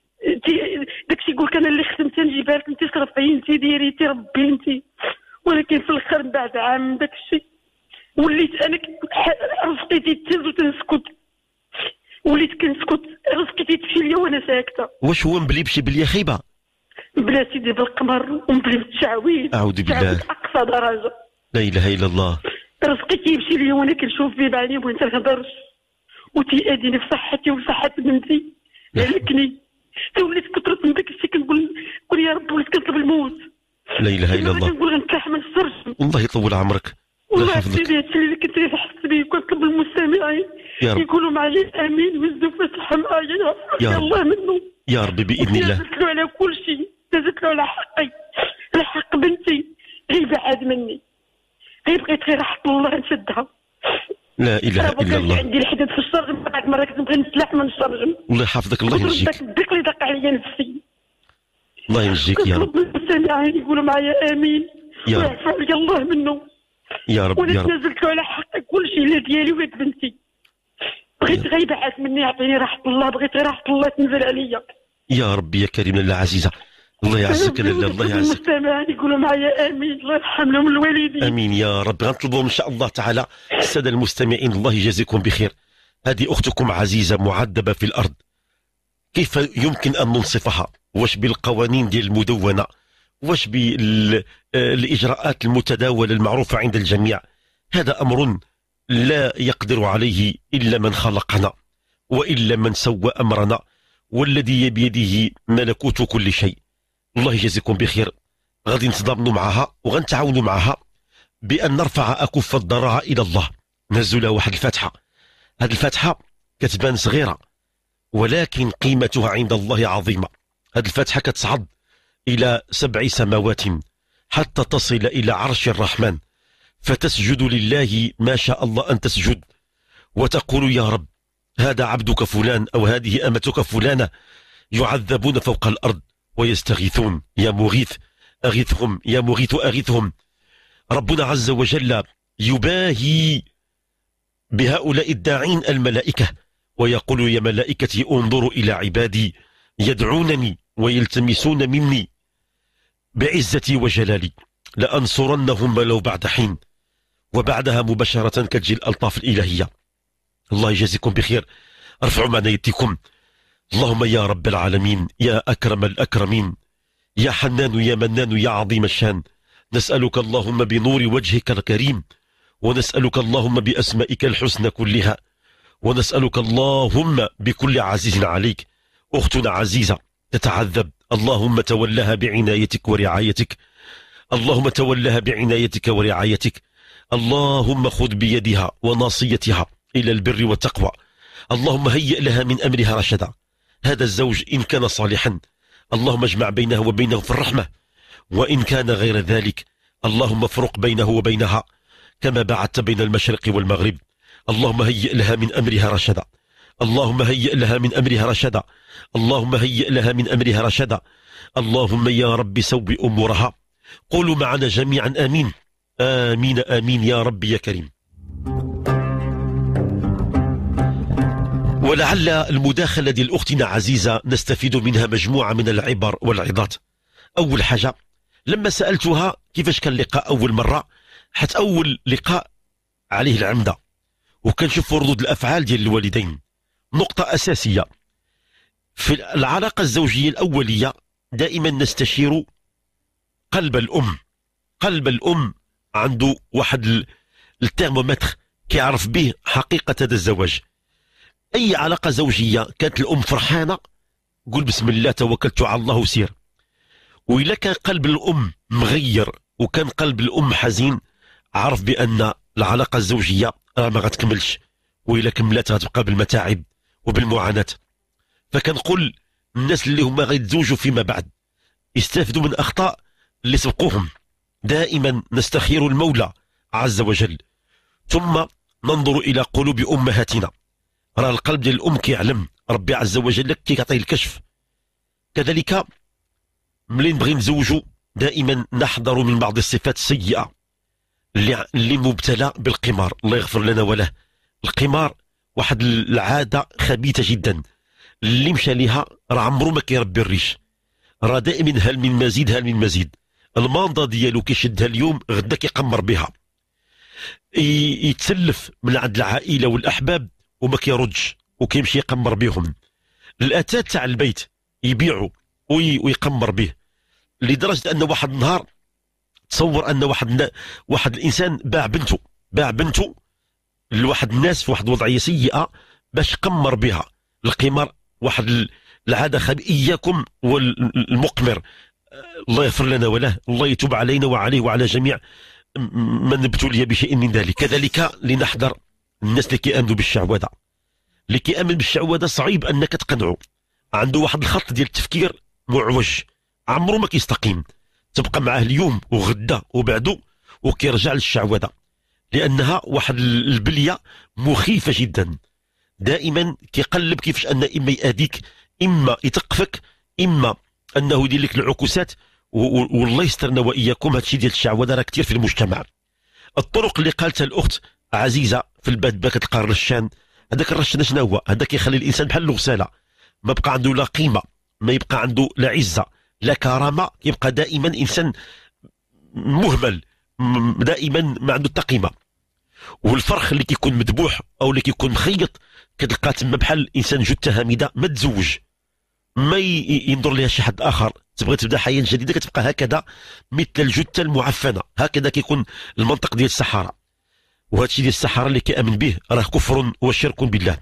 داكشي يقول لك انا اللي خدمت نجيبها لك، انت صرفي، انت ديري، انت ربي انت. ولكن في الاخر من بعد عام داكشي وليت انا رزقي تيتهز وتنسكت، وليت كنسكت، رزقي تيتمشي ليا وانا ساكته. واش هو مبلي بشي بليه خيبه؟ بلا سيدي بالقمر ومبلي بالتعويض. اعوذ بالله. اقصى درجه. لا اله الا الله. رزقي كيمشي ليا وانا كنشوف فيه بعيني وانت نهضرش، وتيأذيني في صحتي وصحه بنتي. هلكني، وليت كثرت من داك الشيء كنقول يا رب، وليت كنطلب الموت. لا اله الا الله. كنقول غنتلاح ما نسترش. الله يطول عمرك. والله سيدي هادشي اللي كنت نحس به، وكنطلب المستمعين يقولوا معايا امين ويزدوا فتح معايا يا الله منه. يا ربي باذن الله. نزلت له على كل شيء، نزلت له على حقي، على حق بنتي، غير بعاد مني، غير بغيت غير راحة الله نشدها. لا اله الا الله. عندي الحداد في الشرجم، بعد مره كنبغي نسلح من الشرجم. الله يحفظك، الله ينجيك. داك اللي دق عليا نفسي. الله ينجيك يا رب. المستمعين يقولوا معايا امين يا رب. ويعفو عليا الله منه. يا رب يا رب. نزلت له على حق كل شيء، لا ديالي ولا بنتي. بغيت غير يبعث مني، يعطيني راحة الله، بغيت غير راحة الله تنزل عليا. يا ربي يا كريم لاله عزيزه. الله يعزك لاله، الله يعزك. المستمعين يقولوا معايا امين، الله يرحم لهم الوالدين. امين يا رب. غنطلبوا ان شاء الله تعالى الساده المستمعين الله يجازيكم بخير. هذه اختكم عزيزه معذبه في الارض، كيف يمكن ان ننصفها؟ واش بالقوانين ديال المدونه؟ واش بالاجراءات المتداوله المعروفه عند الجميع؟ هذا امر لا يقدر عليه الا من خلقنا، والا من سوى امرنا، والذي بيده ملكوت كل شيء. الله يجازيكم بخير. غادي نتضامنوا معها وغنتعاونوا معها بان نرفع اكف الضراعه الى الله. نهزوا لها واحد الفاتحه. هذه الفاتحه كتبان صغيره ولكن قيمتها عند الله عظيمه. هذه الفاتحه كتصعد الى 7 سماوات حتى تصل الى عرش الرحمن، فتسجد لله ما شاء الله ان تسجد، وتقول يا رب هذا عبدك فلان او هذه امتك فلانه يعذبون فوق الارض ويستغيثون، يا مغيث اغثهم، يا مغيث اغثهم. ربنا عز وجل يباهي بهؤلاء الداعين الملائكه ويقول يا ملائكتي انظروا الى عبادي يدعونني ويلتمسون مني بعزتي وجلالي لانصرنهم ولو بعد حين. وبعدها مباشره كتجي الالطاف الالهيه. الله يجازيكم بخير. ارفعوا معنا يديكم. اللهم يا رب العالمين، يا أكرم الأكرمين، يا حنان يا منان يا عظيم الشان، نسألك اللهم بنور وجهك الكريم، ونسألك اللهم بأسمائك الحسنى كلها، ونسألك اللهم بكل عزيز عليك. أختنا عزيزة تتعذب، اللهم تولها بعنايتك ورعايتك، اللهم تولها بعنايتك ورعايتك. اللهم خذ بيدها وناصيتها إلى البر والتقوى. اللهم هيئ لها من أمرها رشدا. هذا الزوج إن كان صالحا اللهم اجمع بينه وبينه في الرحمة، وإن كان غير ذلك اللهم افرق بينه وبينها كما بعدت بين المشرق والمغرب. اللهم هيئ لها من أمرها رشدا، اللهم هيئ لها من أمرها رشدا، اللهم هيئ لها من أمرها رشدا. اللهم يا رب سوي أمورها. قولوا معنا جميعا آمين آمين آمين يا رب يا كريم. ولعل المداخلة ديال أختنا عزيزة نستفيد منها مجموعة من العبر والعظات. أول حاجة لما سألتها كيفاش كان اللقاء أول مرة، حتى أول لقاء عليه العمدة وكنشوف ردود الأفعال ديال الوالدين. نقطة أساسية في العلاقة الزوجية الأولية، دائما نستشير قلب الأم. قلب الأم عنده واحد الترمومتر كيعرف به حقيقة هذا الزواج. أي علاقة زوجية كانت الأم فرحانة قول بسم الله توكلت على الله وسير. وإلا كان قلب الأم مغير وكان قلب الأم حزين، عرف بأن العلاقة الزوجية ما غتكملش، وإلا كملت غتبقى بالمتاعب وبالمعاناة. فكنقول الناس اللي هما غيتزوجوا فيما بعد يستافدوا من أخطاء اللي سبقوهم. دائما نستخير المولى عز وجل، ثم ننظر إلى قلوب أمهاتنا. راه القلب ديال الأم كيعلم، ربي عز وجل كيعطيه الكشف. كذلك ملي نبغي نزوجوا دائما نحذر من بعض الصفات السيئة اللي مبتلى بالقمار، الله يغفر لنا وله. القمار واحد العادة خبيثة جدا، اللي مشى ليها راه عمرو ما كيربي الريش، راه دائما هل من مزيد هل من مزيد. المانضة ديالو كيشدها اليوم غدا كيقمر بها، يتسلف من عند العائلة والأحباب وما كيردش وكيمشي يقمر بهم. الأتات تاع البيت يبيعوا ويقمر به، لدرجة أن واحد النهار تصور أن واحد الإنسان باع بنته لواحد الناس في واحد الوضعية سيئة باش قمر بها. القمار واحد العادة إياكم والمقمر، الله يغفر لنا وله، الله يتوب علينا وعليه وعلى جميع من ابتلي بشيء من ذلك. كذلك لنحذر الناس اللي كيامنوا بالشعوذه. اللي كيامن بالشعوذه صعيب انك تقنعه، عنده واحد الخط ديال التفكير معوج، عمره ما كيستقيم، تبقى معاه اليوم وغدا وبعده وكيرجع للشعوذه، لانها واحد البليه مخيفه جدا. دائما كيقلب كيفاش ان اما يأذيك اما يتقفك اما انه يدير لك العكوسات. والله يسترنا واياكم، هادشي ديال الشعوذه راه كثير في المجتمع. الطرق اللي قالتها الاخت عزيزه في الباب كتلقى الرشان، هذاك الرشان شنو هو؟ هذا كيخلي الانسان بحال الغساله، ما بقى عنده لا قيمه، ما يبقى عنده لا عزه لا كرامه، يبقى دائما انسان مهمل، دائما ما عنده حتى قيمه. والفرخ اللي كيكون مذبوح او اللي كيكون مخيط كتلقى تما بحال انسان جثه هامده ما تزوج، ما ينظر لها شي حد اخر، تبغي تبدا حياه جديده كتبقى هكذا مثل الجثه المعفنه. هكذا كيكون المنطق ديال السحاره، وهذا الشيء ديال السحاره اللي كيامن به راه كفر وشرك بالله.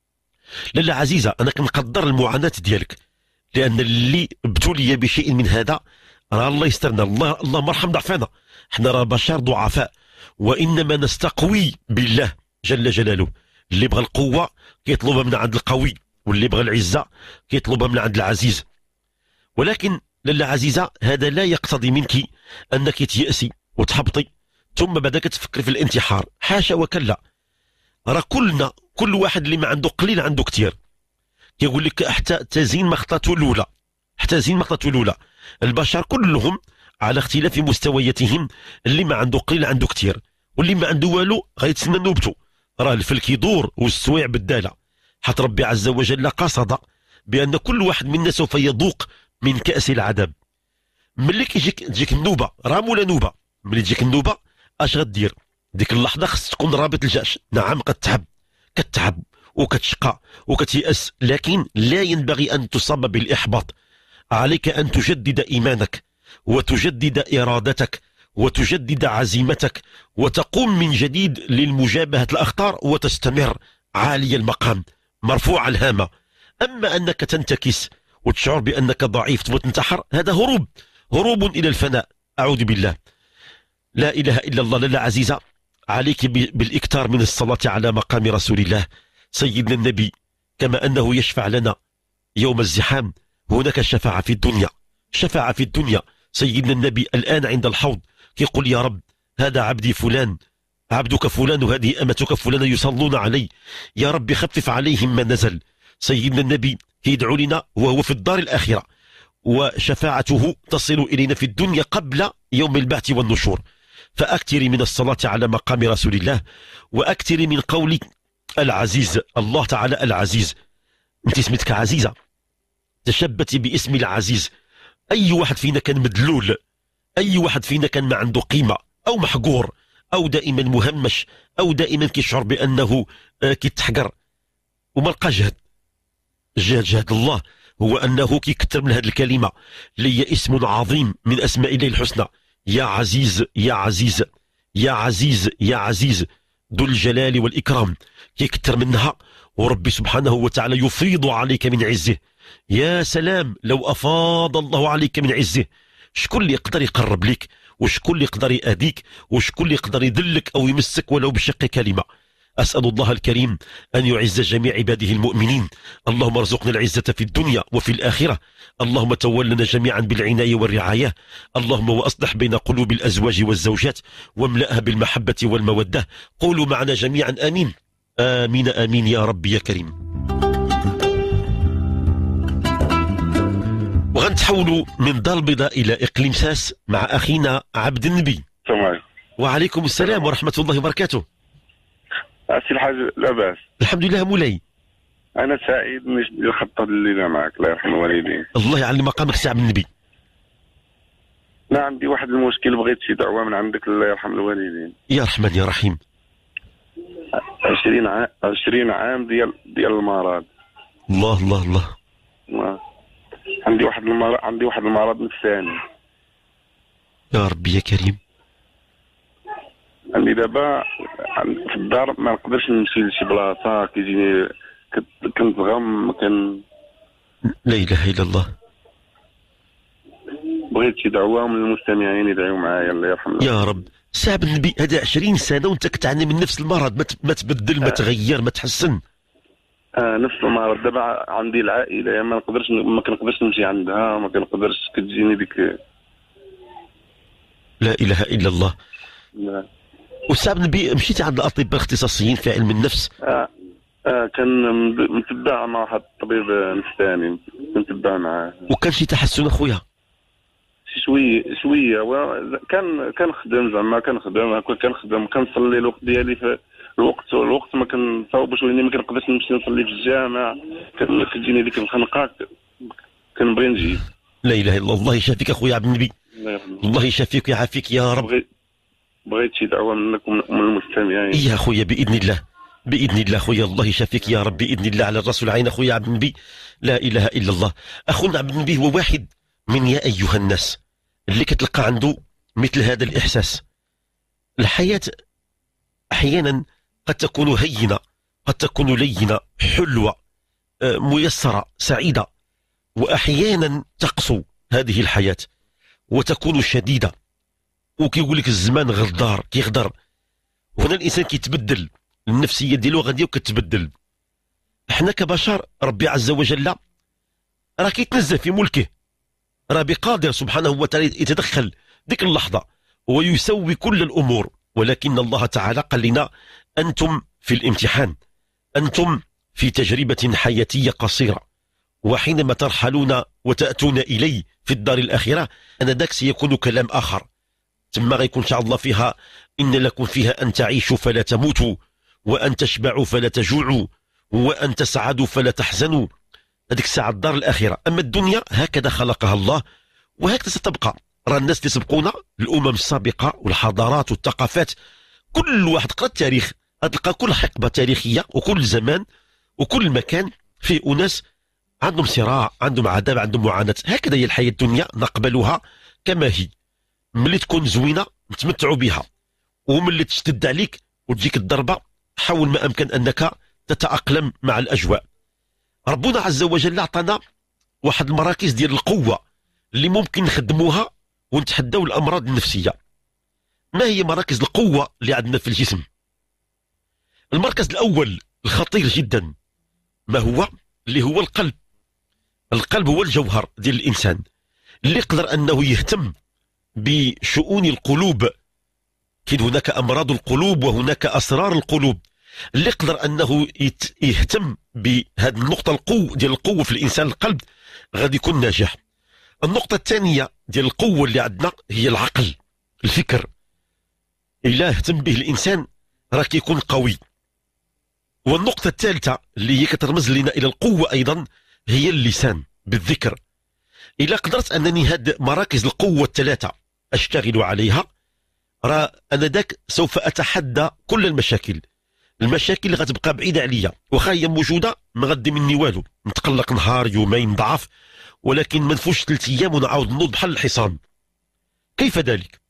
لاله عزيزه، انا كنقدر المعاناه ديالك، لان اللي ابتلي بشيء من هذا راه الله يسترنا، الله مرحم ضعفنا، احنا راه بشر ضعفاء، وانما نستقوي بالله جل جلاله. اللي بغى القوه كيطلبها من عند القوي، واللي بغى العزه كيطلبها من عند العزيز. ولكن لاله عزيزه، هذا لا يقتضي منك انك تيأسي وتحبطي ثم بعد كتفكري في الانتحار، حاشا وكلا. راه كلنا، كل واحد اللي ما عنده قليل عنده كثير. يقول لك حتى زين ما خطاته الاولى، حتى زين ما خطاته الاولى. البشر كلهم على اختلاف مستوياتهم، اللي ما عنده قليل عنده كثير، واللي ما عنده والو غيتسنى نوبته. راه الفلك يدور والسويع بالداله، حتى ربي عز وجل قصد بان كل واحد منا سوف يذوق من كأس العذاب. ملي تجيك النوبه، راه مولا نوبه، ملي تجيك النوبه اش غدير؟ ديك اللحظه خص تكون رابط الجأش. نعم كتعب وكتشقى وكتيأس، لكن لا ينبغي ان تصاب بالاحباط. عليك ان تجدد ايمانك وتجدد ارادتك وتجدد عزيمتك، وتقوم من جديد للمجابهه الاخطار، وتستمر عالي المقام مرفوع الهامه. اما انك تنتكس وتشعر بانك ضعيف وتنتحر، هذا هروب الى الفناء، اعوذ بالله. لا اله الا الله. لاله عزيزه، عليك بالاكثار من الصلاه على مقام رسول الله سيدنا النبي، كما انه يشفع لنا يوم الزحام. هناك شفاعه في الدنيا، شفاعه في الدنيا. سيدنا النبي الان عند الحوض كيقول يا رب، هذا عبدي فلان، عبدك فلان، وهذه امتك فلان يصلون علي، يا رب خفف عليهم ما نزل. سيدنا النبي يدعو لنا وهو في الدار الاخره، وشفاعته تصل الينا في الدنيا قبل يوم البعث والنشور. فاكثري من الصلاه على مقام رسول الله، واكثري من قول العزيز، الله تعالى العزيز. انت سميتك عزيزه، تشبتي باسم العزيز. اي واحد فينا كان مدلول، اي واحد فينا كان ما عنده قيمه او محقور او دائما مهمش او دائما كيشعر بانه كيتحقر وما لقى جهد الله هو انه كيكثر من هذه الكلمه اللي هي اسم عظيم من اسماء الله الحسنى. يا عزيز يا عزيز يا عزيز يا عزيز، ذو الجلال والاكرام، كيكثر منها، وربي سبحانه وتعالى يفيض عليك من عزه. يا سلام لو افاض الله عليك من عزه، شكون اللي يقدر يقرب لك، وشكون اللي يقدر يأذيك، وشكون اللي يقدر يذلك او يمسك ولو بشق كلمه. أسأل الله الكريم أن يعز جميع عباده المؤمنين. اللهم ارزقنا العزة في الدنيا وفي الآخرة. اللهم تولنا جميعا بالعناية والرعاية. اللهم وأصلح بين قلوب الأزواج والزوجات، واملأها بالمحبة والمودة. قولوا معنا جميعا آمين آمين آمين يا رب يا كريم. وغنتحولوا من دار البيضاء إلى إقليم ساس مع أخينا عبد النبي. تمام. وعليكم السلام ورحمة الله وبركاته. سي الحاج لاباس؟ الحمد لله مولاي. انا سعيد نخطط الليله معك، الله يرحم الوالدين. الله يعلي مقامك سي عبد النبي. انا عندي واحد المشكل، بغيت شي دعوه من عندك، الله يرحم الوالدين. يا رحمن يا رحيم. 20 عام ديال المرض. الله الله الله. عندي واحد المرض نفساني. يا ربي يا كريم. عندي دابا في الدار ما نقدرش نمشي لشي بلاصه، كيجيني كنتغم لا اله الا الله. بغيت شي دعوه من المستمعين يدعيو معايا، الله يرحم يا رب. سعد النبي، هذا 20 سنه وانت كتعاني من نفس المرض، ما تبدل ما تغير ما تحسن. نفس المرض. دابا عندي العائله ما كنقدرش نمشي عندها، ما كنقدرش، كتجيني ديك. لا اله الا الله. لا. وسعد النبي، مشيتي عند الاطباء الاختصاصيين في علم النفس؟ كان متبع مع واحد الطبيب نفساني، متبع معاه. وكان شي تحسن اخويا؟ شويه كنخدم زعما، كنخدم كنصلي الوقت ديالي في الوقت ما كنصاوبش، ولاني ما كنقدرش نمشي نصلي في الجامع، كتجيني ديك الخنقه، كنبغي نجي. لا اله الا الله يشافيك اخويا عبد النبي. الله يرحمك. الله يشافيك ويعافيك يا رب. بغيت شي دعوه منكم من المستمعين. يا اخويا باذن الله، باذن الله اخويا، الله يشافيك يا رب باذن الله على الراس والعين اخويا عبد النبي. لا اله الا الله. اخونا عبد النبي هو واحد من يا ايها الناس اللي كتلقى عنده مثل هذا الاحساس. الحياه احيانا قد تكون هينه، قد تكون لينه حلوه ميسره سعيده، واحيانا تقسو هذه الحياه وتكون شديده، وكيقول لك الزمان غدار كيغدر. هنا الانسان كيتبدل، النفسيه ديالو غاديه وكتبدل. احنا كبشر ربي عز وجل راه كيتنزه في ملكه، راه بقادر سبحانه وتعالى يتدخل ديك اللحظه ويسوي كل الامور، ولكن الله تعالى قال لنا انتم في الامتحان، انتم في تجربه حياتيه قصيره، وحينما ترحلون وتاتون الي في الدار الاخره انذاك سيكون كلام اخر. ثم غيكون ان شاء الله فيها ان لكم فيها ان تعيشوا فلا تموتوا، وان تشبعوا فلا تجوعوا، وان تسعدوا فلا تحزنوا. هذيك الساعه الدار الاخره. اما الدنيا هكذا خلقها الله وهكذا ستبقى. راه الناس اللي سبقونا الامم السابقه والحضارات والثقافات، كل واحد قرا التاريخ غتلقى كل حقبه تاريخيه وكل زمان وكل مكان فيه اناس عندهم صراع، عندهم عذاب، عندهم معاناه. هكذا هي الحياه الدنيا نقبلها كما هي. ملي تكون زوينه نتمتعوا بها، وملي تشتد عليك وتجيك الضربه حاول ما امكن انك تتاقلم مع الاجواء. ربنا عز وجل عطانا واحد المراكز ديال القوه اللي ممكن نخدموها ونتحداو الامراض النفسيه. ما هي مراكز القوه اللي عندنا في الجسم؟ المركز الاول الخطير جدا ما هو؟ اللي هو القلب. القلب هو الجوهر ديال الانسان اللي يقدر انه يهتم بشؤون القلوب. كاين هناك امراض القلوب وهناك اسرار القلوب. اللي يقدر انه يهتم بهذه النقطه ديال القوه في الانسان القلب غادي يكون ناجح. النقطه الثانيه ديال القوه اللي عندنا هي العقل، الفكر. الا اهتم به الانسان راه كيكون قوي. والنقطه الثالثه اللي هي كترمز لنا الى القوه ايضا هي اللسان بالذكر. الا قدرت انني هاد مراكز القوه الثلاثه اشتغل عليها راه انا ذاك سوف اتحدى كل المشاكل اللي غتبقى بعيده عليا، واخا هي موجوده ما غدي مني والو. نتقلق نهار يومين ضعف، ولكن ما نفوش 3 ايام ونعاود نوض بحال الحصان. كيف ذلك؟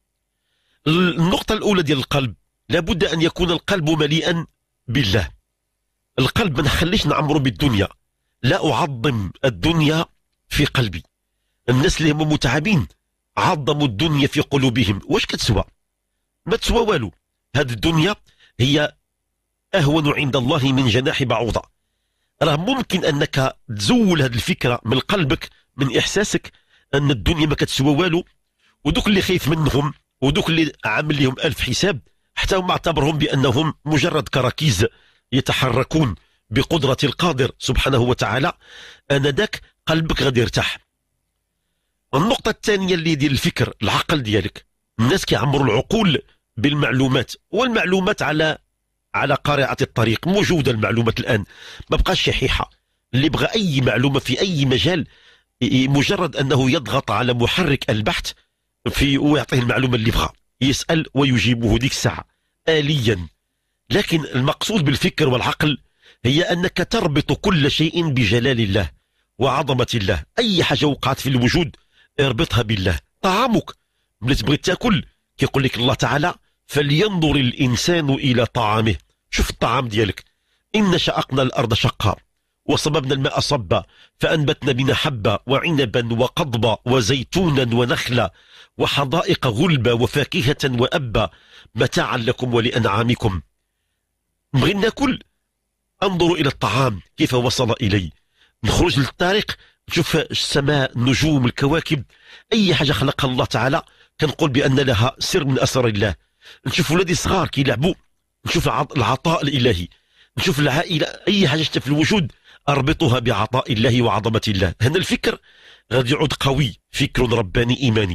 النقطه الاولى ديال القلب، لابد ان يكون القلب مليئا بالله. القلب ما نخليش نعمرو بالدنيا، لا اعظم الدنيا في قلبي. الناس اللي هم متعبين عظموا الدنيا في قلوبهم. واش كتسوى؟ ما تسوى والو. هذه الدنيا هي اهون عند الله من جناح بعوضه. راه ممكن انك تزول هذه الفكره من قلبك، من احساسك ان الدنيا ما كتسوى والو، ودوك اللي خايف منهم ودوك اللي عامل لهم 1000 حساب حتى هم اعتبرهم بانهم مجرد كراكيز يتحركون بقدره القادر سبحانه وتعالى، انذاك قلبك غادي يرتاح. النقطه الثانيه اللي ديال الفكر، العقل ديالك. الناس كيعمروا العقول بالمعلومات، والمعلومات على قارعه الطريق موجوده. المعلومات الان ما بقاش شحيحه. اللي بغى اي معلومه في اي مجال مجرد انه يضغط على محرك البحث ويعطيه المعلومه اللي بغى، يسال ويجيبه ديك الساعه آليا. لكن المقصود بالفكر والعقل هي انك تربط كل شيء بجلال الله وعظمه الله. اي حاجه وقعت في الوجود اربطها بالله. طعامك ملي تبغي تاكل كيقول لك الله تعالى فلينظر الانسان الى طعامه. شوف الطعام ديالك. ان شققنا الارض شقا وصببنا الماء صبا فانبتنا بنا حبا وعنبا وقضبا وزيتونا ونخلا وحدائق غلبا وفاكهه وابا متاعا لكم ولانعامكم. نبغي ناكل، انظروا الى الطعام كيف وصل الي. نخرج للطريق نشوف السماء، النجوم، الكواكب، اي حاجه خلقها الله تعالى كنقول بان لها سر من اسرار الله. نشوف ولادي صغار كيلعبوا، نشوف العطاء الالهي، نشوف العائله، اي حاجه شفت في الوجود اربطها بعطاء الله وعظمه الله. هنا الفكر غادي يعود قوي، فكر رباني ايماني.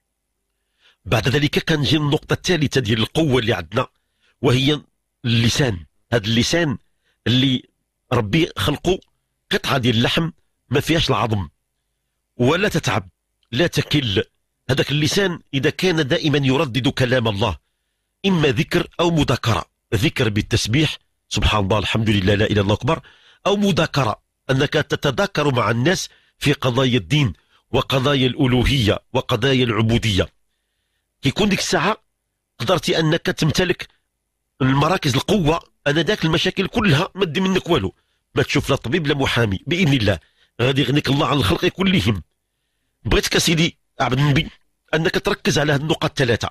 بعد ذلك كنجي النقطه الثالثه ديال القوه اللي عندنا وهي اللسان. هذا اللسان اللي ربي خلقه قطعه ديال اللحم ما فيهاش العظم، ولا تتعب، لا تكل. هذاك اللسان إذا كان دائما يردد كلام الله، إما ذكر أو مذاكرة، ذكر بالتسبيح سبحان الله الحمد لله لا إله إلا الله أكبر، أو مذاكرة أنك تتذاكر مع الناس في قضايا الدين وقضايا الألوهية وقضايا العبودية. كيكون ديك الساعة قدرتي أنك تمتلك المراكز القوة، أنا ذاك المشاكل كلها ما تدي منك والو، ما تشوف لا طبيب لا محامي، بإذن الله غادي يغنيك الله عن الخلق كلهم. بغيتك سيدي عبد النبي أنك تركز على هذه النقط الثلاثة.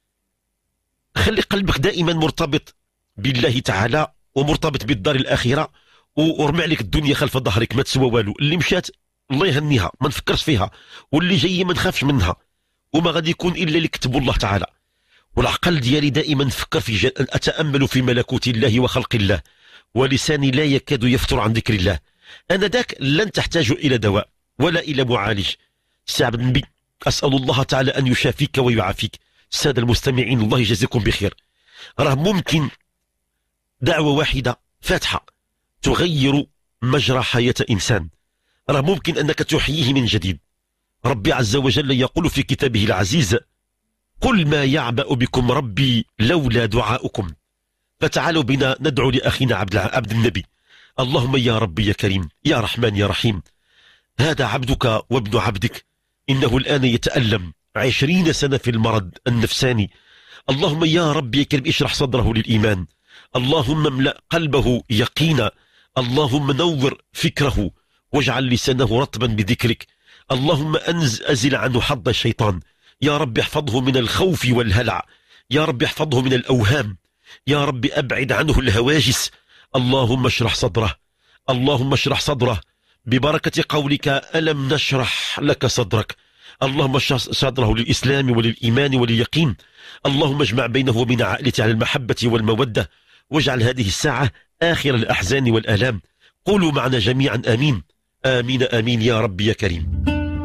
خلي قلبك دائما مرتبط بالله تعالى ومرتبط بالدار الآخرة، ورمي عليك الدنيا خلف ظهرك، ما تسوى والو. اللي مشات الله يهنيها، ما نفكرش فيها، واللي جاي ما نخافش منها، وما غادي يكون إلا اللي كتبه الله تعالى. والعقل ديالي دائما نفكر في أتأمل في ملكوت الله وخلق الله، ولساني لا يكاد يفتر عن ذكر الله. أنا ذاك لن تحتاج إلى دواء ولا إلى معالج. سي عبد النبي أسأل الله تعالى أن يشافيك ويعافيك. السادة المستمعين الله يجزيكم بخير. راه ممكن دعوة واحدة فاتحة تغير مجرى حياة إنسان، راه ممكن أنك تحييه من جديد. ربي عز وجل يقول في كتابه العزيز: قل ما يعبأ بكم ربي لولا دعاؤكم. فتعالوا بنا ندعو لأخينا عبد النبي. اللهم يا ربي يا كريم يا رحمن يا رحيم، هذا عبدك وابن عبدك، إنه الآن يتألم 20 سنة في المرض النفساني. اللهم يا ربي يا كريم اشرح صدره للإيمان، اللهم املأ قلبه يقينا، اللهم نور فكره واجعل لسانه رطبا بذكرك. اللهم أزل عنه حظ الشيطان، يا رب احفظه من الخوف والهلع، يا رب احفظه من الأوهام، يا رب أبعد عنه الهواجس. اللهم اشرح صدره، اللهم اشرح صدره ببركة قولك ألم نشرح لك صدرك. اللهم اشرح صدره للإسلام وللإيمان ولليقين. اللهم اجمع بينه وبين عائلته على المحبة والمودة، واجعل هذه الساعة آخر الأحزان والآلام. قولوا معنا جميعا آمين آمين آمين يا رب يا كريم.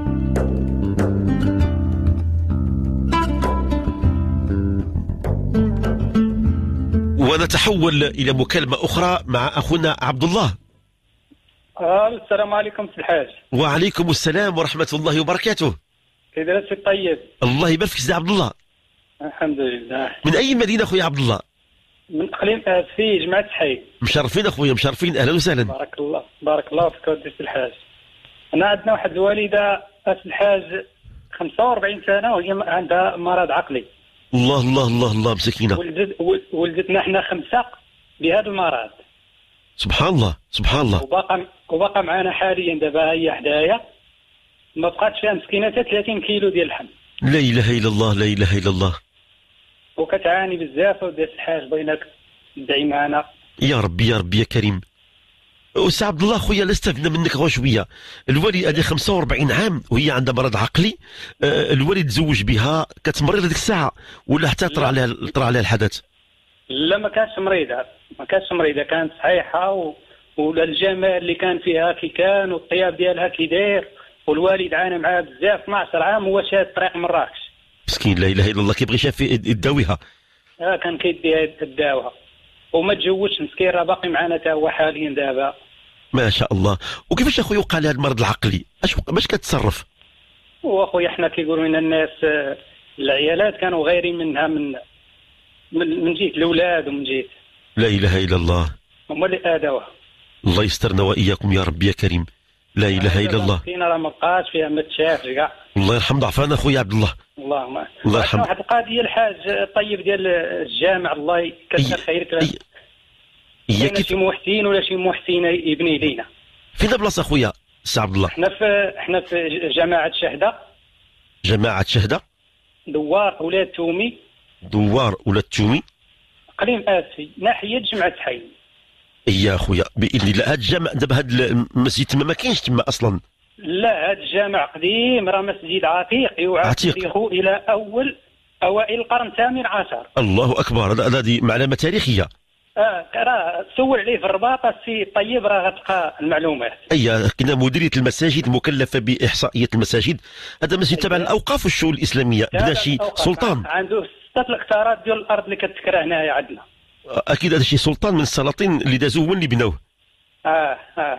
ونتحول إلى مكالمة أخرى مع أخونا عبد الله. السلام عليكم سي الحاج. وعليكم السلام ورحمة الله وبركاته. كي داير سي طيب؟ الله يبارك فيك سي عبد الله. الحمد لله. من أي مدينة أخويا عبد الله؟ من اقليم في جماعة سحي. مشرفين أخويا، مشرفين، أهلا وسهلا. بارك الله بارك الله فيك ودي سي الحاج. أنا عندنا واحد الوالدة سي الحاج 45 سنة وهي عندها مرض عقلي. الله الله الله الله مسكينة. ولدتنا احنا 5 بهذا المرض. سبحان الله سبحان الله. وبقى معنا حاليا دابا هي حدايا، ما بقاتش فيها مسكينة 30 كيلو ديال اللحم. لا إله إلا الله لا إله إلا الله. وكتعاني بزاف ودي الحاج، بغيناك تدعي معنا. يا ربي يا ربي يا كريم. أستاذ عبد الله خويا لاستفدنا منك غير شويه. الوالد هذه 45 عام وهي عندها مرض عقلي، الوالد تزوج بها كتمرض هذيك الساعه ولا حتى طرا عليها الحدث؟ لا ما كانتش مريضه، كانت صحيحه ولا الجمال اللي كان فيها كي كان والطياب ديالها كي داير، والوالد عانى معاها بزاف 12 عام وهو شاد طريق مراكش. مسكين لا اله الا الله، كيبغي شاف يداويها. كان كيديها يداوها وما تزوجش مسكين، راه باقي معنا حتى هو حاليا دابا. ما شاء الله. وكيفاش اخويا وقع لها المرض العقلي؟ باش كتصرف؟ واخويا حنا كيقولوا لنا الناس العيالات كانوا غيرين منها من جهه الاولاد ومن جهه. لا اله الا الله. هما اللي اذوها. الله يسترنا واياكم يا رب يا كريم. لا اله الا الله. مسكينه راه ما بقاش فيها ما تشافش كاع. الله يرحم ضعفانا اخويا عبد الله. الله يرحم. واحد القضيه الحاج طيب ديال الجامع، الله يكثر خيرك. هي كاين شي محسن ولا شي محسنه يبني لينا؟ فين بلاصه اخويا سي عبد الله؟ احنا في جماعه شهده. جماعه شهده. دوار ولاد تومي. دوار ولاد تومي. اقليم اسفي ناحيه جمعه سحي. يا اخويا باذن الله. هذا الجامع دابا هذا المسجد تما ما كاينش تما اصلا؟ لا هذا الجامع قديم، راه مسجد عتيق يعاد تاريخه الى اوائل القرن 18. الله اكبر. هذه معلومه تاريخيه. راه سول عليه في الرباط السي طيب راه غتلقى المعلومات. كنا مديريه المساجد مكلفه باحصائيه المساجد. هذا مسجد تبع الاوقاف والشؤون الاسلاميه، بدا شي سلطان عنده 6 الهكتارات ديال الارض اللي كتذكرها هنايا عندنا. اكيد هذا شي سلطان من السلاطين اللي دازوه هو اللي بناوه.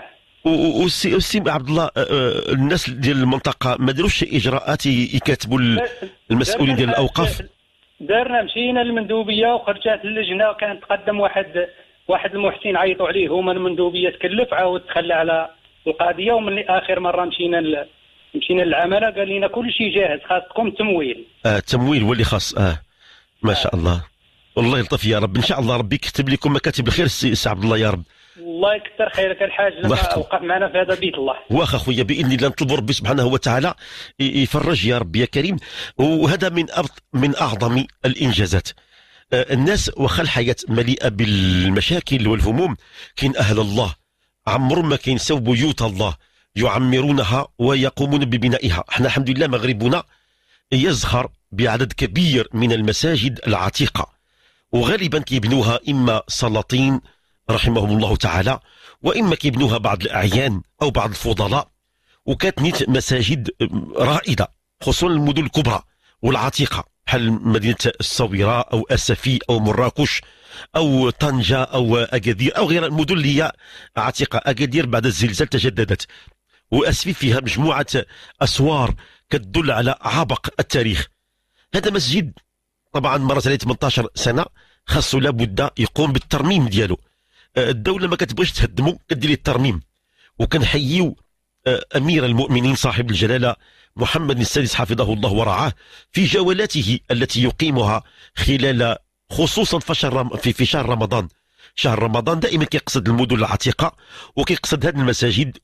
والسي عبد الله، الناس ديال المنطقه ما داروش شي اجراءات يكاتبوا المسؤولين ديال الاوقاف؟ دارنا، مشينا للمندوبيه وخرجت اللجنه، وكان تقدم واحد المحسن عيطوا عليه هما المندوبيه، تكلف عاود تخلى على القضيه. ومن اخر مره مشينا للعماله قال لنا كل شيء جاهز، خاصكم تمويل. التمويل هو اللي خاص. ما شاء الله، والله يلطف يا رب. ان شاء الله ربي يكتب لكم مكاتب الخير سي عبد الله يا رب. الله يكثر خيرك الحاج، لما وقف معنا في هذا بيت الله. واخا خويا، باذن الله نطلبوا ربي سبحانه وتعالى يفرج يا رب يا كريم. وهذا من اعظم الانجازات. الناس واخا الحياه مليئه بالمشاكل والهموم، كاين اهل الله عمرهم ما كينساو بيوت الله، يعمرونها ويقومون ببنائها. احنا الحمد لله مغربنا يزخر بعدد كبير من المساجد العتيقه، وغالبا كيبنوها اما سلاطين رحمهم الله تعالى، واما كيبنوها بعض الاعيان او بعض الفضلاء. وكانت نيت مساجد رائده، خصوصا المدن الكبرى والعتيقه بحال مدينه الصويره او اسفي او مراكش او طنجه او اكادير او غير المدن اللي هي عتيقه. اكادير بعد الزلزال تجددت، واسفي فيها مجموعه اسوار كتدل على عبق التاريخ. هذا مسجد طبعا مرت عليه 18 سنه، خاصو لابد يقوم بالترميم ديالو. الدوله ما كتبغيش تهدمو، كدير ليه الترميم. وكنحييو امير المؤمنين صاحب الجلاله محمد السادس حفظه الله ورعاه في جولاته التي يقيمها خلال، خصوصا في شهر رمضان. شهر رمضان دائما كيقصد المدن العتيقه وكيقصد هذه المساجد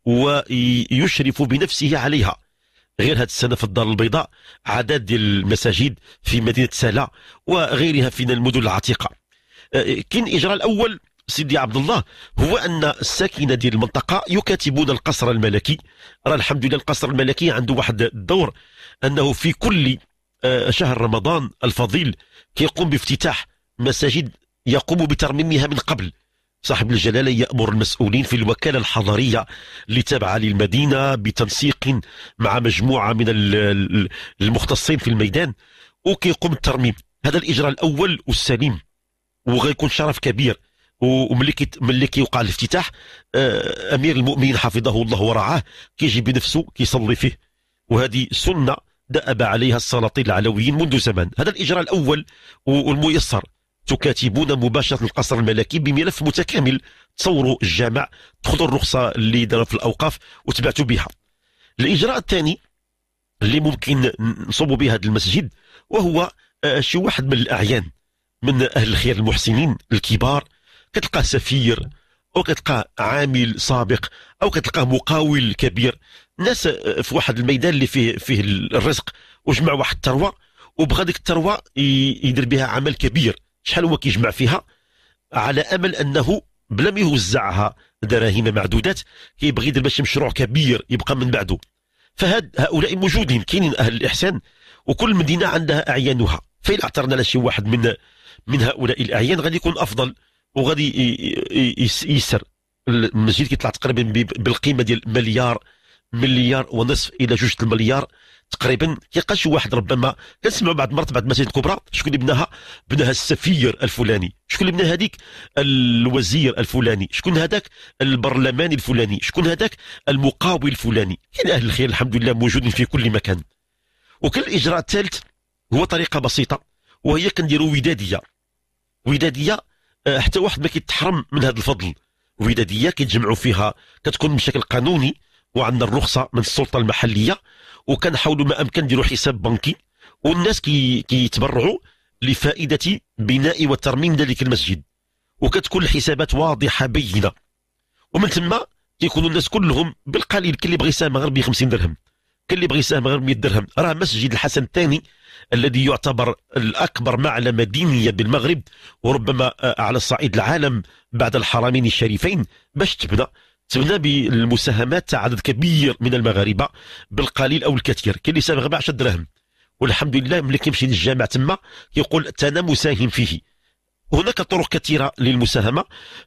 ويشرف بنفسه عليها. غير هذه السنه في الدار البيضاء عدد ديال المساجد في مدينه سلا وغيرها في المدن العتيقه. كاين الاجراء الاول سيدي عبد الله، هو ان الساكنه ديال المنطقه يكاتبون القصر الملكي. راه الحمد لله القصر الملكي عنده واحد الدور، انه في كل شهر رمضان الفضيل كيقوم بافتتاح مساجد يقوم بترميمها من قبل. صاحب الجلاله يامر المسؤولين في الوكاله الحضريه اللي تابعه للمدينه بتنسيق مع مجموعه من المختصين في الميدان، وكيقوم الترميم. هذا الاجراء الاول والسليم، وغيكون شرف كبير. وملي كيوقع الافتتاح، امير المؤمنين حفظه الله ورعاه كيجي بنفسه كيصلي فيه، وهذه سنه دأب عليها السلاطين العلويين منذ زمان. هذا الاجراء الاول والميسر. تكاتبون مباشره القصر الملكي بملف متكامل، تصوروا الجامع، تاخذوا الرخصه اللي داروا في الاوقاف وتبعتوا بها. الاجراء الثاني اللي ممكن نصوبوا به هذا المسجد، وهو شي واحد من الاعيان من اهل الخير المحسنين الكبار، كتلقاه سفير او كتلقاه عامل سابق او كتلقاه مقاول كبير، ناس في واحد الميدان اللي فيه الرزق، وجمع واحد الثروه وبغى ديك الثروه يدير بها عمل كبير. شحال هو كيجمع فيها على امل انه بلا ما يوزعها دراهم معدودات كيبغي يدير باش مشروع كبير يبقى من بعده. هؤلاء موجودين، كاينين اهل الاحسان، وكل مدينه عندها اعيانها. فإن اعترنا على شي واحد من هؤلاء الاعيان غادي يكون افضل، وغادي يسر. المسجد كيطلع تقريبا بالقيمه ديال مليار ونصف الى 2 المليار تقريبا. كيلقى شي واحد ربما كنسمعوا بعض المرات بعض المساجد الكبرى، شكون اللي بناها السفير الفلاني، شكون اللي بناها هذيك الوزير الفلاني، شكون هذاك البرلماني الفلاني، شكون هذاك المقاول الفلاني. كاين اهل الخير الحمد لله موجودين في كل مكان. وكان الاجراء الثالث هو طريقه بسيطه، وهي كنديروا وداديه حتى واحد ما كيتحرم من هذا الفضل. وداديه كيتجمعوا فيها، كتكون بشكل قانوني وعندنا الرخصه من السلطه المحليه، وكنحاولوا ما امكن نديروا حساب بنكي، والناس كيتبرعوا لفائده بناء وترميم ذلك المسجد، وكتكون الحسابات واضحه بينه. ومن ثم كيكونوا الناس كلهم بالقليل، كاين اللي بغى يساهم غير ب 50 درهم، كاين اللي بغى يساهم غير ب 100 درهم. راه مسجد الحسن الثاني الذي يعتبر الاكبر معلمه دينيه بالمغرب، وربما على الصعيد العالم بعد الحرمين الشريفين، باش تبنى بالمساهمات تاع عدد كبير من المغاربه بالقليل او الكثير. كاين اللي ساهم غير ب 10 دراهم، والحمد لله ملي كيمشي للجامع تما كيقول انا مساهم فيه. هناك طرق كثيره للمساهمه،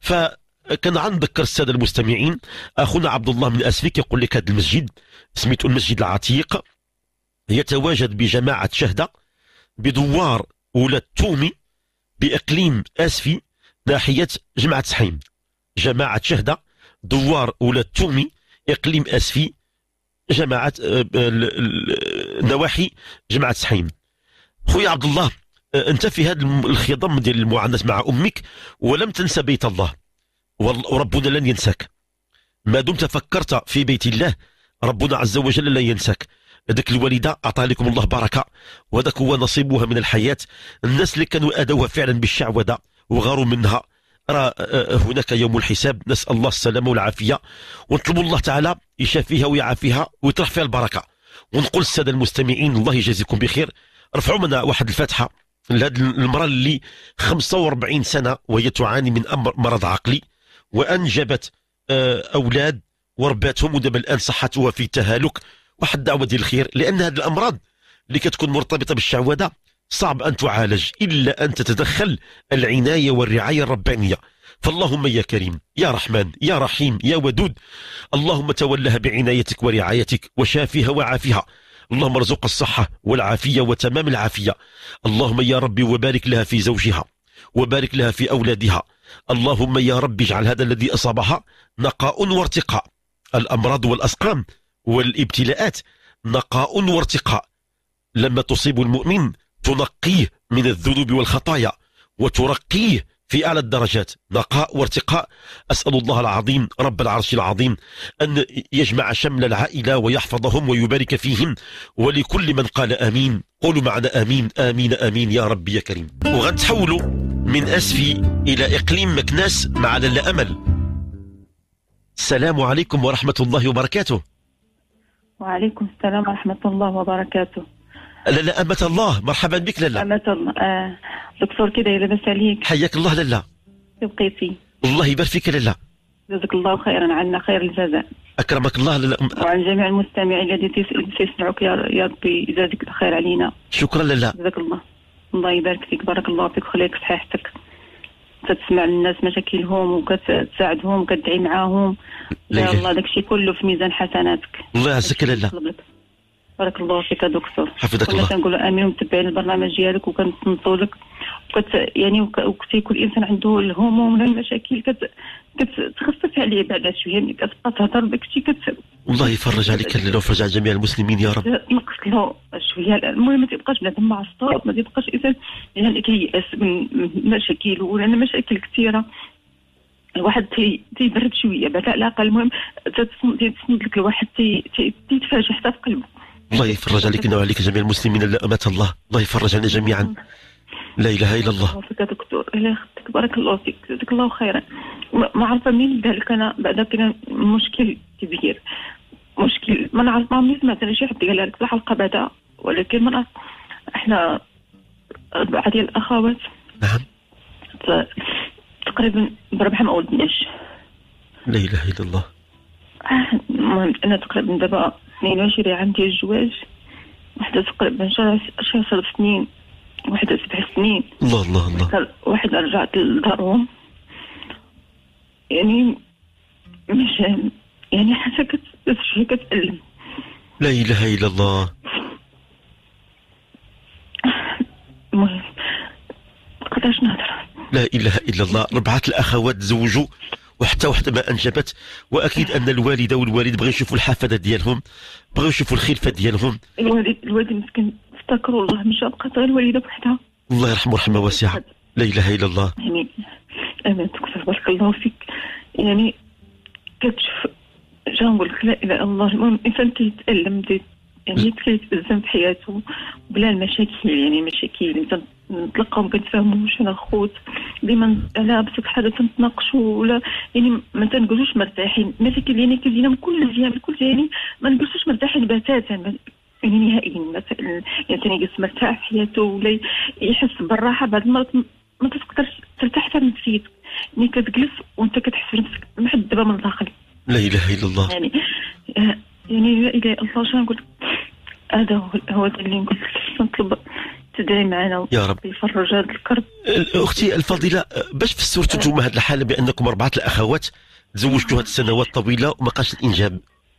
فكنذكر الساده المستمعين اخونا عبد الله من اسفي كيقول لك هذا المسجد سميته المسجد العتيق، يتواجد بجماعه شهده بدوار ولاد تومي باقليم اسفي ناحيه جمعه سحيم. جماعه شهده دوار ولاد تومي إقليم أسفي، جماعة نواحي جماعة سحيم. خويا عبد الله، أنت في هذا الخضم ديال المعاناة مع أمك ولم تنسى بيت الله، وربنا لن ينساك ما دمت فكرت في بيت الله. ربنا عز وجل لن ينساك. هذاك الوالدة أعطى لكم الله بركة، وهذاك هو نصيبها من الحياة. الناس اللي كانوا أدوها فعلا بالشعوذة وغاروا منها، راه هناك يوم الحساب. نسأل الله السلامة والعافية، ونطلب الله تعالى يشافيها ويعافيها ويطرح فيها البركة. ونقول السادة المستمعين الله يجازيكم بخير، رفعوا منا واحد الفاتحة لهذه المرأة اللي 45 سنة وهي تعاني من مرض عقلي، وأنجبت أولاد ورباتهم، ودابا الآن صحتها في تهالك. واحد دعوة ديال الخير، لأن هذه الأمراض اللي كتكون مرتبطة بالشعوذة صعب أن تعالج إلا أن تتدخل العناية والرعاية الربانية. فاللهم يا كريم يا رحمن يا رحيم يا ودود، اللهم تولها بعنايتك ورعايتك وشافيها وعافيها. اللهم ارزق الصحة والعافية وتمام العافية. اللهم يا ربي وبارك لها في زوجها، وبارك لها في أولادها. اللهم يا ربي اجعل هذا الذي أصابها نقاء وارتقاء. الأمراض والأسقام والابتلاءات نقاء وارتقاء، لما تصيب المؤمن تنقيه من الذنوب والخطايا وترقيه في أعلى الدرجات. نقاء وارتقاء. أسأل الله العظيم رب العرش العظيم أن يجمع شمل العائلة ويحفظهم ويبارك فيهم، ولكل من قال آمين قولوا معنا آمين آمين آمين يا رب يا كريم. وغنتحولوا من أسفي إلى إقليم مكناس مع لاله أمل. السلام عليكم ورحمة الله وبركاته. وعليكم السلام ورحمة الله وبركاته. لاله أمة الله، مرحبا بك لاله. أمة الله. دكتور كده لاباس عليك؟ حياك الله لاله. بقيتي؟ الله يبارك فيك لاله. جزاك الله خيرا عنا خير الجزاء. أكرمك الله لاله. وعن جميع المستمعين الذين يسمعوك يا ربي يجازيك الخير علينا. شكرا لاله. جزاك الله. الله يبارك فيك، بارك الله فيك وخليك صحيحتك. كتسمع للناس مشاكلهم وكتساعدهم وكتدعي معاهم. يا الله داكشي كله في ميزان حسناتك. الله يعزك لاله. بارك الله فيك يا دكتور. حفظك الله. كنقولوا امين ومتبعين البرنامج ديالك وكنصنتوا لك، يعني كل انسان عنده الهموم ولا المشاكل كتخفف عليه بعدا شويه، ملي كتبقى تهضر داكشي الله يفرج عليك لاله ويفرج على جميع المسلمين يا رب. تنقص له شويه. المهم ما تبقاش بنادم معصب، ما تبقاش انسان يعني كييأس من مشاكل، ولان مشاكل كثيره الواحد تيبرد شويه بعد على الاقل. المهم تسند لك الواحد تيتفاجئ حتى في قلبه. الله يفرج عليك وعليك جميع المسلمين لا أمات الله. الله يفرج علينا جميعا. لا إله إلا الله. فيك يا دكتور، الله يخليك، بارك الله فيك، جزاك الله خيرا. ما عارفه منين نبدا لك انا. بعدا كاين مشكل كبير، مشكل ما نعرف، ما عمري سمعت انا شي حد قال لك في الحلقه بعدا، ولكن ما نعرف. احنا 4 ديال الاخوات. نعم. تقريبا ب4 ما ولدناش. لا إله إلا الله. المهم انا تقريبا دابا 22 عام ديال الزواج، وحده تقريبا شهر 10 سنين، وحده 7 سنين. الله الله الله. واحده رجعت لدارهم، يعني مش يعني حاسه شويه كتألم. لا إله إلا الله. المهم مقدرش نهضر. لا إله إلا الله. 4 الأخوات تزوجوا وحتى وحده ما انجبت، واكيد ان الوالده والوالد بغاو يشوفوا الحفاده ديالهم، بغاو يشوفوا الخلفه ديالهم. الوالد مسكين افتكروا الله مشى، بقات غير الوالده بوحدها. الله يرحمه رحمه واسعه. لا اله الا الله. امين امين. دكتور بارك الله فيك. يعني كتشوف جا نقول لك لا اله الا الله. المهم الانسان تيتالم، يعني كيتأزم في حياته بلا المشاكل، يعني مشاكل الانسان نتلقاو ما كنتفاهموش. انا خوت ديما على ابسط حاجه تنتناقشوا، ولا يعني ما تنقولوش مرتاحين. مشاكل يعني كتجينا من كل جهه، من كل جهه، يعني ما نقولوش مرتاحين بتاتا يعني نهائيا. مثلا يعني يجلس مرتاح في حياته ولا يحس بالراحه، بعد المرات ما تقدرش ترتاح حتى نفسيتك، يعني كتجلس وانت كتحس بنفسك محدبه من الداخل. لا اله الا الله. يعني لا اله الا الله. شنو نقول هذا هو اللي نقول لك، نطلب تدعي معنا يا رب يفرج هذا الكرب. اختي الفضيله، باش فسرتوا نتوما هذه الحاله بانكم 4 الاخوات تزوجتوا هذه السنوات طويله وما بقاش الانجاب؟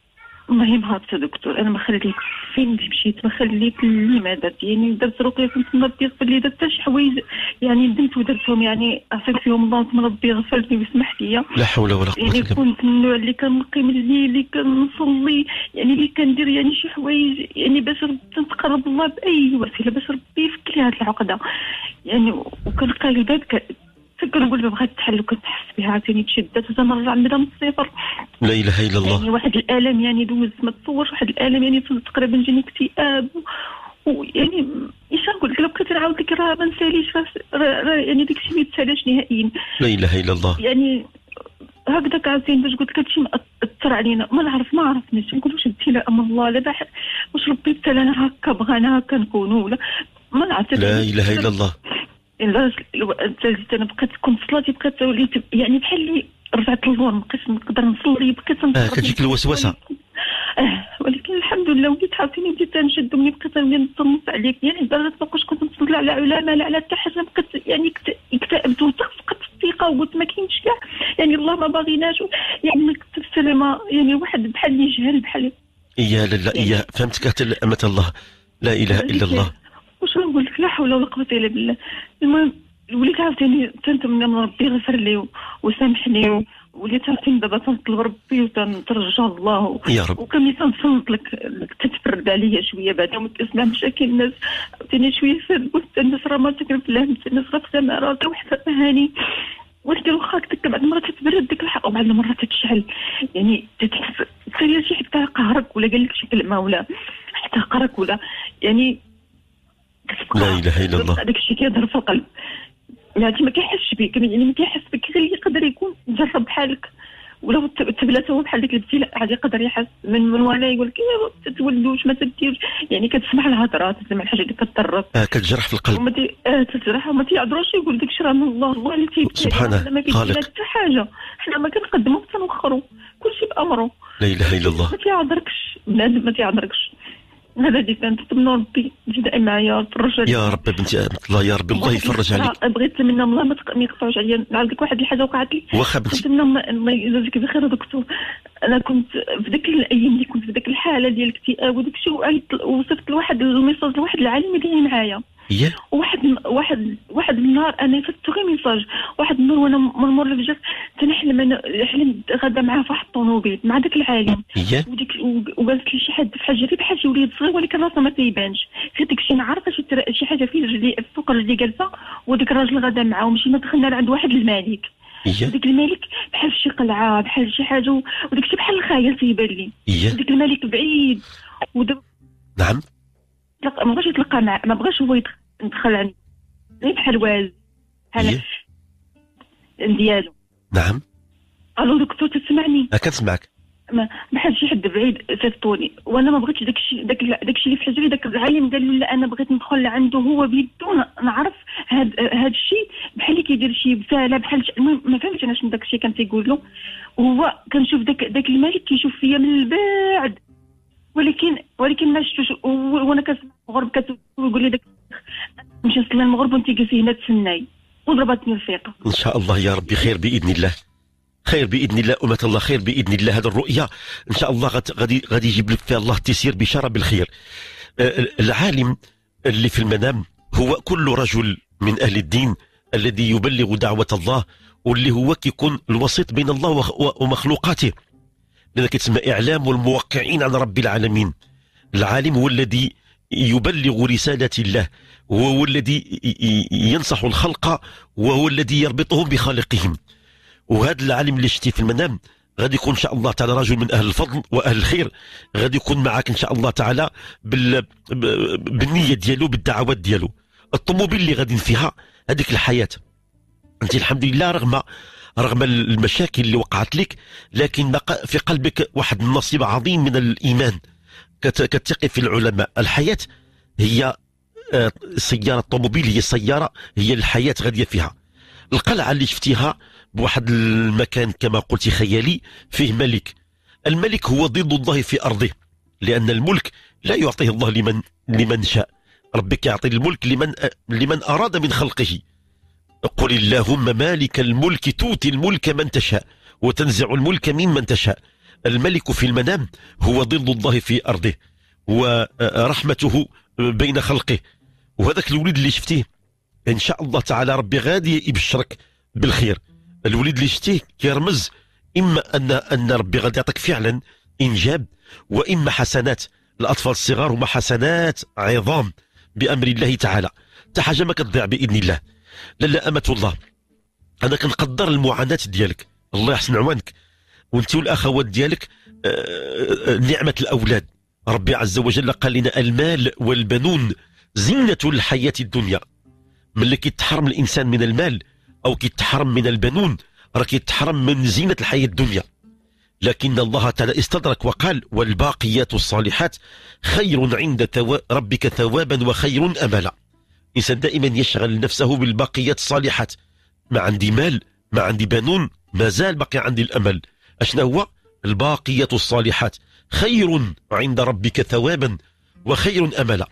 المهم هابطه دكتور، انا ما خليت لك فين مشيت، ما خليت لي ما درت، يعني درت رقيه كنت ربي يغفر لي، درت شي حوايج يعني ندمت ودرتهم، يعني عافاك فيهم الله، ثم ربي غفرني ويسمح لي. لا حول ولا قوة يعني الا بالله. كنت من النوع اللي كنقيم الليل، اللي كنصلي، يعني اللي كندير يعني شي حوايج يعني باش نتقرب الله باي وسيله باش ربي يفك لي هذه العقده يعني. وكنلقى الباب كنقول بغات تحل، وكنتحس بها عاوتاني تشدات وتنرجع نبدا من الصفر. لا اله الا الله. يعني واحد الالم يعني دوزت ما تصورش، واحد الالم يعني تقريبا جاني اكتئاب، ويعني ايش نقول لك، لو بقيت نعاود لك راه ما نساليش، يعني داك الشيء ما يتسالاش نهائيا. لا اله الا الله. يعني هكذاك عاوتاني باش قلت لك هادشي مأثر علينا، ما عرفناش نقول واش ابتلاء من الله، لا واش ربي ابتلانا هكا بغانا هكا نكونوا، ولا ما نعرف. لا اله الا الله. انا بقيت كنت صلاتي بقيت وليت يعني بحال اللي رجعت للور، ما بقيتش نقدر نصلي، بقيت كتجيك الوسوسه. ولكن الحمد لله وليت عاوتاني بديت نشد، وملي بقيت نصنص عليك يعني لدرجه ما بقيتش كنت نصلي على علماء لا على حتى حاجه، بقيت يعني اكتئبت وفقدت الثقه، وقلت ما كاينش كاع يعني الله ما باغيناش، يعني ما كنت السلامه، يعني واحد بحال اللي جهل بحال يا لا يا فهمتك أمة الله. لا اله الا الله. واش نقول لك، لا حول ولا قوه الا بالله. المهم وليت عاوتاني تنتمنى من ربي يغفر لي وسامحني، وليت عاوتاني دابا تنطلب ربي وتنترجى الله يا رب. وكملي تنصنت لك تتفرد عليا شويه بعدا، وما تسمع مشاكل الناس عاوتاني شويه قلت الناس راه ما تكرفلهم، الناس راه في سمارات وحده هاني، ولكن واخا هكاك بعض المرات تتبرد ديك الحق، وبعض المرات تتشعل، يعني تتحس تخيل شي حتى قهرك ولا قال لك شي كلمه ولا حتى قهرك ولا يعني لا اله الا الله. هذاك الشيء كيظهر في القلب، يعني ما كيحسش بك، يعني ما كيحس بك غير اللي يقدر يكون جرب بحالك، ولو تبلات هو بحال ديك الابتلاء عاد يقدر يحس من وانا يقول لك يا تتولدوش ما تديروش، يعني كتسمع الهضرات، تسمع الحاجه اللي كتضرك كتجرح في القلب، وما تجرح وما تيعذروش، يقول لك شرا من الله، الله اللي تيبتلي سبحانه ما كاين خالق. حتى حاجه، حنا ما كنقدموا حتى نوخروا، كلشي بامره. لا اله الا الله. ما تيعذركش بنادم، ما تيعذركش. هذا اللي كانت نتمنى ربي يجي دائما معايا فرج يا رب بنتي الله، يا رب الله يفرج عليك. بغيت نتمنى الله ما يقطعوش عليا. نعاود لك واحد الحاجه وقعت لي، واخا بنتي نتمنى الله يجازيك بخير دكتور. انا كنت في ذيك الايام اللي كنت في ذيك الحاله ديال الاكتئاب وداك الشيء، وصفت لواحد الميساج لواحد العالم اللي معايا، واحد النهار انا فت غير ميساج، واحد النهار وانا مرمور الفجر تنحلم حلمت غدا معاه في واحد الطوموبيل مع داك العالم، وديك وقالت لي شي حد في حجري بحال شي وليد صغير، ولكن راسه ما تيبانش، غير داك الشيء نعرف شي حاجه في رجلي فوق رجلي جالسه، وديك الراجل غدا معاه، ومشينا دخلنا لعند واحد الملك، وديك الملك بحال شي قلعه بحال شي حاجه، وديك الشيء بحال الخيال تيبان لي، وديك الملك بعيد نعم ما بغاش يتلقى معاه، ما بغاش هو يدخل عندي بحال واز بحال ديالو. نعم الو دكتور تسمعني؟ كنسمعك. بحال شي حد بعيد سيفطوني، وانا ما بغيتش داك الشيء اللي في حجري. داك العالم قال له لا انا بغيت ندخل لعنده هو بيدو نعرف هاد الشيء بحال اللي كيدير شي بساله بحال ما فهمتش انا شنو داك الشيء كان تيقول له، وهو كنشوف داك الملك كيشوف فيا من البعد، ولكن ما شفتوش، وانا كنسمع المغرب كتقول لي داك نمشي نصلي المغرب وانت جالسه هنا تسناي، وضربتني الفيقه. ان شاء الله يا ربي خير باذن الله، خير باذن الله أمة الله، خير باذن الله. هذه الرؤيا ان شاء الله غادي يجيب لك فيها الله تيسير بشاره بالخير. العالم اللي في المنام هو كل رجل من اهل الدين الذي يبلغ دعوه الله، واللي هو كيكون الوسيط بين الله ومخلوقاته، لذلك كيتسمى اعلام الموقعين عن رب العالمين. العالم هو الذي يبلغ رسالة الله، وهو الذي ينصح الخلق، وهو الذي يربطهم بخالقهم. وهذا العالم اللي شتي في المنام غادي يكون ان شاء الله تعالى رجل من اهل الفضل واهل الخير، غادي يكون معك ان شاء الله تعالى بالنيه ديالو، بالدعوات ديالو. الطوموبيل اللي غادي فيها هذيك الحياه، انت الحمد لله رغم المشاكل اللي وقعت لك، لكن بقى في قلبك واحد النصيب عظيم من الايمان، كتثقي في العلماء. الحياه هي السياره، الطوموبيل هي السياره، هي الحياه غاديه فيها. القلعه اللي شفتيها بواحد المكان كما قلت خيالي فيه ملك، الملك هو ضد الله في ارضه، لان الملك لا يعطيه الله لمن شاء، ربك يعطي الملك لمن اراد من خلقه. قل اللهم مالك الملك تؤتي الملك من تشاء وتنزع الملك ممن تشاء الملك في المنام هو ظل الله في أرضه ورحمته بين خلقه. وهذاك الوليد اللي شفتيه إن شاء الله تعالى ربي غادي يبشرك بالخير. الوليد اللي شفتيه كيرمز إما أن ربي غادي يعطيك فعلا إنجاب، وإما حسنات. الأطفال الصغار هما حسنات عظام بأمر الله تعالى، حتى حاجة ما كتضيع بإذن الله. لا أمة الله، أنا كنقدر المعاناة ديالك، الله يحسن عوانك، وانت والأخوات ديالك. نعمة الأولاد، ربي عز وجل قال لنا المال والبنون زينة الحياة الدنيا. ملي كيتحرم الإنسان من المال أو كيتحرم من البنون راه كيتحرم من زينة الحياة الدنيا. لكن الله تعالى استدرك وقال والباقيات الصالحات خير عند ربك ثوابا وخير أملا. الإنسان دائما يشغل نفسه بالباقيات الصالحات. ما عندي مال، ما عندي بنون، ما زال بقي عندي الأمل. أشنا هو الباقيات الصالحات خير عند ربك ثوابا وخير أملا.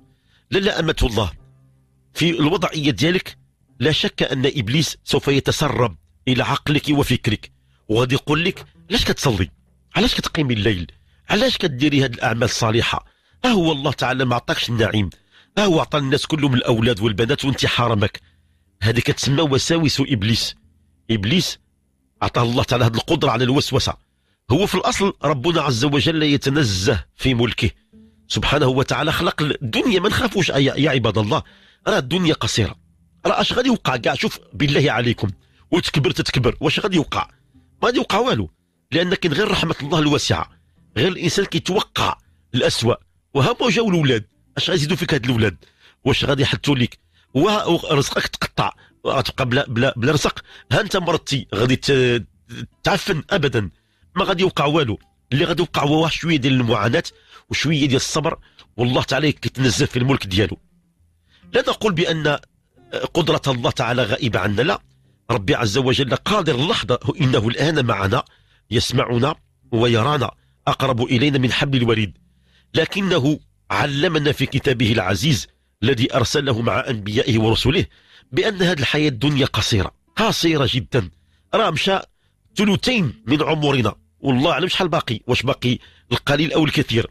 لا أمة الله، في الوضعية ديالك لا شك أن إبليس سوف يتسرب إلى عقلك وفكرك، وغادي يقول لك علاش كتصلي، علاش كتقيمي الليل، علاش كديري هذه الأعمال الصالحة، هو الله تعالى ما عطاكش النعيم، هو عطى الناس كلهم الأولاد والبنات وانت حرمك. هذه كتسمى وساوس إبليس. إبليس عطاه الله تعالى هذه القدرة على الوسوسة. هو في الأصل ربنا عز وجل يتنزه في ملكه سبحانه وتعالى، خلق الدنيا ما نخافوش يا عباد الله. راه الدنيا قصيرة، راه اش غادي يوقع كاع؟ شوف بالله عليكم، وتكبر تتكبر، واش غادي يوقع؟ ما غادي يوقع والو، لأن كاين غير رحمة الله الواسعة. غير الإنسان كيتوقع الأسوأ، وهما جاو الأولاد، اش غيزيدوا فيك هاد الأولاد؟ واش غادي يحطوا لك ورزقك تقطع غتبقى بلا رزق؟ ها انت مرضتي غادي تعفن؟ ابدا، ما غادي يوقع والو. اللي غادي يوقع هو واحد شويه ديال المعاناه وشويه ديال الصبر، والله تعالى كيتنزه في الملك ديالو. لا نقول بان قدره الله تعالى غائبه عنا، لا، ربي عز وجل قادر اللحظه، انه الان معنا يسمعنا ويرانا، اقرب الينا من حبل الوريد. لكنه علمنا في كتابه العزيز الذي ارسله مع انبيائه ورسله بان هذه الحياه الدنيا قصيره جدا. راه مشى ثلثين من عمرنا، والله اعلم شحال باقي، واش باقي القليل او الكثير.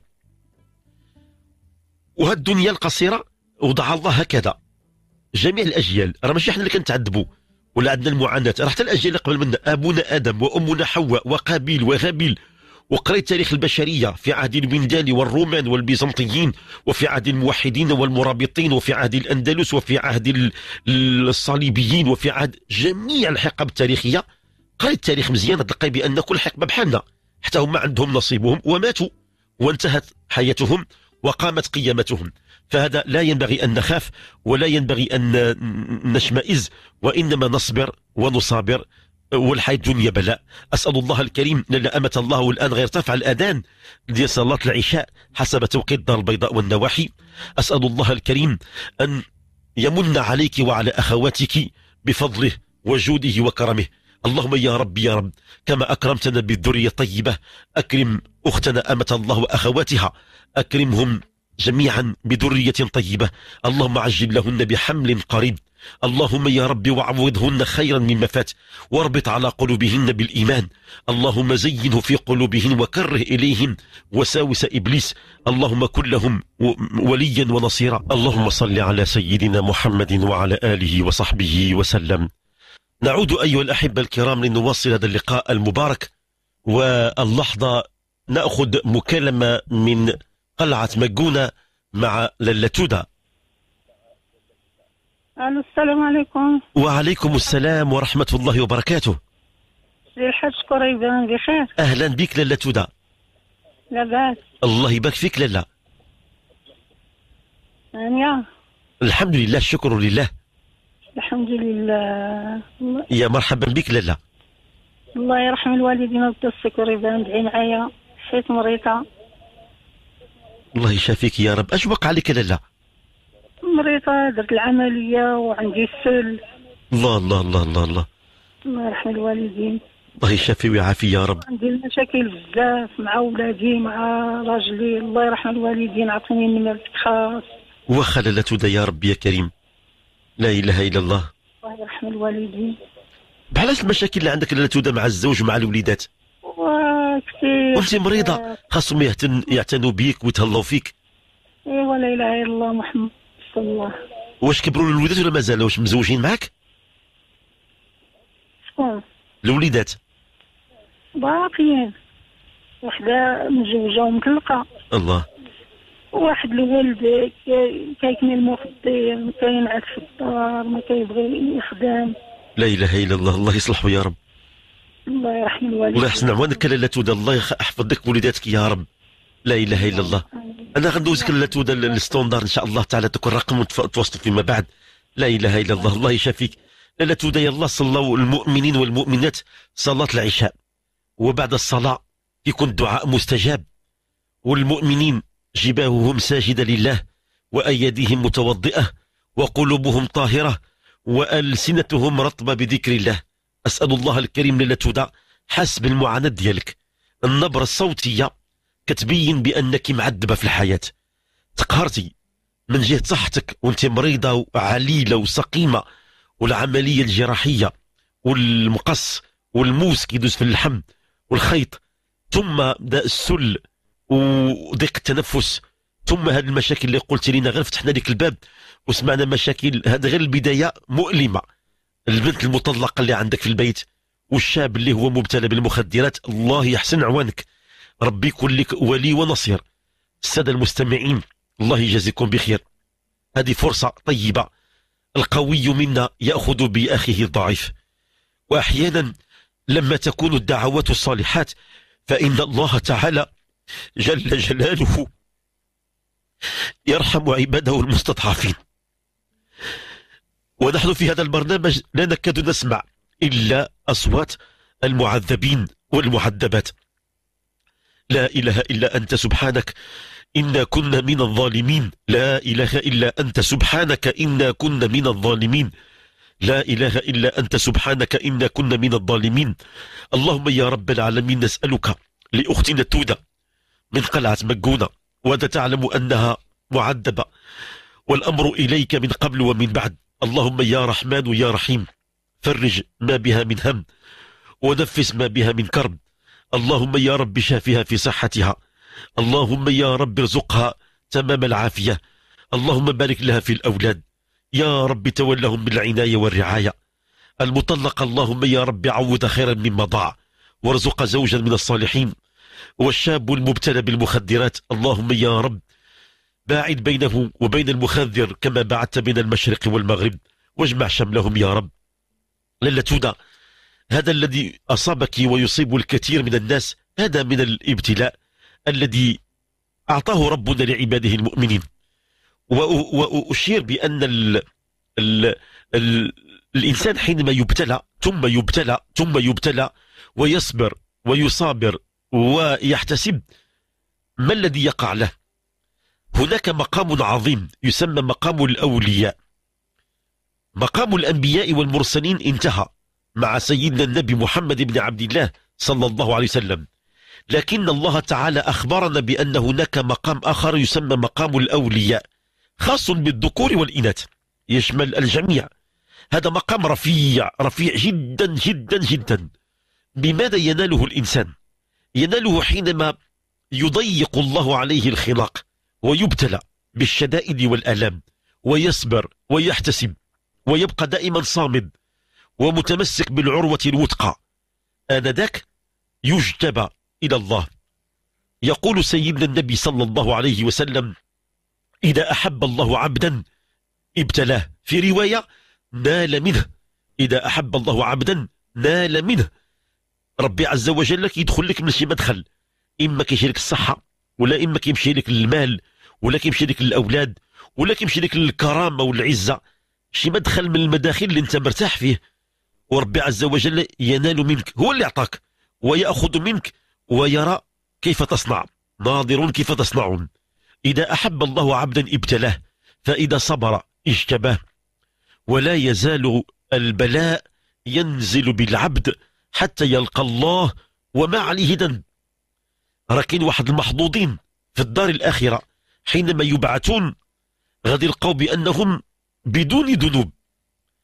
وهذه الدنيا القصيره وضع الله هكذا جميع الاجيال. راه ماشي حنا اللي كنتعذبوا ولا عندنا المعاناه، راه حتى الاجيال اللي قبل منا، ابونا ادم وامنا حواء وقابيل وغابيل. وقريت تاريخ البشريه في عهد الوندان والرومان والبيزنطيين، وفي عهد الموحدين والمرابطين، وفي عهد الاندلس، وفي عهد الصليبيين، وفي عهد جميع الحقب التاريخيه. قريت التاريخ مزيان، تلقى بان كل حقبه بحالنا، حتى هم عندهم نصيبهم وماتوا وانتهت حياتهم وقامت قيامتهم. فهذا لا ينبغي ان نخاف ولا ينبغي ان نشمئز، وانما نصبر ونصابر، والحياة الدنيا بلاء. أسأل الله الكريم لا أمة الله، والآن غير ارتفع الأذان ديال صلاة العشاء حسب توقيت الدار البيضاء والنواحي. أسأل الله الكريم أن يمن عليك وعلى أخواتك بفضله وجوده وكرمه. اللهم يا رب يا رب، كما أكرمتنا بالذرية الطيبة أكرم أختنا أمة الله وأخواتها، أكرمهم جميعا بذرية طيبة. اللهم عجل لهن بحمل قريب. اللهم يا رب وعوضهن خيرا مما فات، واربط على قلوبهن بالإيمان. اللهم زينه في قلوبهن وكره إليهم وساوس إبليس. اللهم كن لهم وليا ونصيرا. اللهم صل على سيدنا محمد وعلى آله وصحبه وسلم. نعود أيها الأحبة الكرام لنواصل هذا اللقاء المبارك، واللحظة نأخذ مكالمة من قلعة مجونة مع للتودة. السلام عليكم. وعليكم السلام ورحمة الله وبركاته. زي الحاج قريبا بخير. أهلا بك للتودة. لاباس. الله يبارك فيك لالا. يا الحمد لله، الشكر لله. الحمد لله. يا مرحبا بك لالا. الله يرحم الوالدين ويبدل قريبا، ادعي معايا حيت مريضة. الله يشافيك يا رب. اش وقع عليك لالا؟ مريضة، درت العملية وعندي السل. الله الله الله الله الله. الله يرحم الوالدين. الله يشافي ويعافي يا رب. عندي المشاكل بزاف مع ولادي مع راجلي، الله يرحم الوالدين عطوني نمرتك خاص. واخا لالا تودا يا رب يا كريم. لا اله الا الله. الله يرحم الوالدين. بحال المشاكل اللي عندك لالا تودا مع الزوج مع الوليدات؟ كثير. وانت مريضة خاصهم يعتنوا بيك ويتهلاو فيك. ايوا لا اله الا الله محمد رسول الله. واش كبروا الوليدات ولا مازال؟ واش مزوجين معك؟ شكون؟ الوليدات باقيين، وحده مزوجه ومطلقه. الله. واحد الولد كيكمل المخدر، كينعس في الدار، ما كيبغي يخدم. لا اله الا الله. الله يصلحه يا رب. الله يرحم الوالدين. الله يحسن عوانك لاله توده. الله يحفظ لك وليداتك يا رب. لا اله الا الله. انا غندوزك لاله توده الستوندار ان شاء الله تعالى، تكون رقم وتواصلوا فيما بعد. لا اله الا الله. الله يشافيك لاله توده. يلا صلوا المؤمنين والمؤمنات صلاه العشاء، وبعد الصلاه يكون الدعاء مستجاب، والمؤمنين جباههم ساجدة لله، وأيديهم متوضئة، وقلوبهم طاهرة، وألسنتهم رطبة بذكر الله. أسأل الله الكريم لاله توده حسب المعاناة ديالك، النبرة الصوتية كتبين بأنك معذبة في الحياة، تقهرتي من جهة صحتك وانت مريضة وعليلة وسقيمة، والعملية الجراحية والمقص والموس كيدوز في اللحم والخيط، ثم داء السل وضيق التنفس، ثم هذه المشاكل اللي قلت لنا. غير فتحنا لك الباب وسمعنا مشاكل. هذا غير البداية مؤلمة. البنت المطلقة اللي عندك في البيت، والشاب اللي هو مبتلى بالمخدرات، الله يحسن عوانك. ربي يكون لك ولي ونصير. السادة المستمعين الله يجازيكم بخير. هذه فرصة طيبة. القوي منا يأخذ بأخيه الضعيف، وأحيانا لما تكون الدعوات الصالحات فإن الله تعالى جل جلاله يرحم عباده المستضعفين. ونحن في هذا البرنامج لا نكاد نسمع إلا أصوات المعذبين والمعذبات. لا إله إلا أنت سبحانك إنا كنا من الظالمين. لا إله إلا أنت سبحانك إنا كنا من الظالمين. لا إله إلا أنت سبحانك إنا كنا من الظالمين. اللهم يا رب العالمين نسألك لأختنا توده من قلعة مجونة، وأنت تعلم أنها معذبة، والأمر إليك من قبل ومن بعد. اللهم يا رحمن يا رحيم فرج ما بها من هم، ونفس ما بها من كرب. اللهم يا رب شافها في صحتها. اللهم يا رب ارزقها تمام العافية. اللهم بارك لها في الأولاد يا رب، تولهم بالعناية والرعاية. المطلق اللهم يا رب عوض خيرا مما ضاع، وارزق زوجا من الصالحين. والشاب المبتلى بالمخدرات اللهم يا رب باعد بينه وبين المخدر كما باعدت بين المشرق والمغرب، واجمع شملهم يا رب. لاله توده، هذا الذي أصابك ويصيب الكثير من الناس هذا من الابتلاء الذي أعطاه ربنا لعباده المؤمنين. وأشير بأن الإنسان حينما يبتلى ثم يبتلى ثم يبتلى ويصبر ويصابر ويحتسب، ما الذي يقع له؟ هناك مقام عظيم يسمى مقام الأولياء. مقام الأنبياء والمرسلين انتهى مع سيدنا النبي محمد بن عبد الله صلى الله عليه وسلم، لكن الله تعالى أخبرنا بأن هناك مقام آخر يسمى مقام الأولياء، خاص بالذكور والإناث، يشمل الجميع. هذا مقام رفيع جدا جدا جدا. بماذا يناله الإنسان؟ يناله حينما يضيق الله عليه الخلاق ويبتلى بالشدائد والآلام، ويصبر ويحتسب ويبقى دائما صامد ومتمسك بالعروة الوثقى. آنذاك يجتبى إلى الله. يقول سيدنا النبي صلى الله عليه وسلم: إذا أحب الله عبدا ابتلاه، في رواية نال منه. إذا أحب الله عبدا نال منه. ربي عز وجل يدخل لك من شي مدخل، إما كيمشي لك الصحة، ولا إما كيمشي لك المال، ولا كيمشي لك الأولاد، ولا كيمشي لك الكرامة والعزة. شي مدخل من المداخل اللي انت مرتاح فيه، وربي عز وجل ينال منك، هو اللي أعطاك ويأخذ منك ويرى كيف تصنع. ناظر كيف تصنعون. إذا أحب الله عبدا ابتلاه، فإذا صبر اجتباه. ولا يزال البلاء ينزل بالعبد حتى يلقى الله وما عليه ذنب. راكين واحد المحظوظين في الدار الآخرة حينما يبعثون غادي يلقوا بأنهم بدون ذنوب،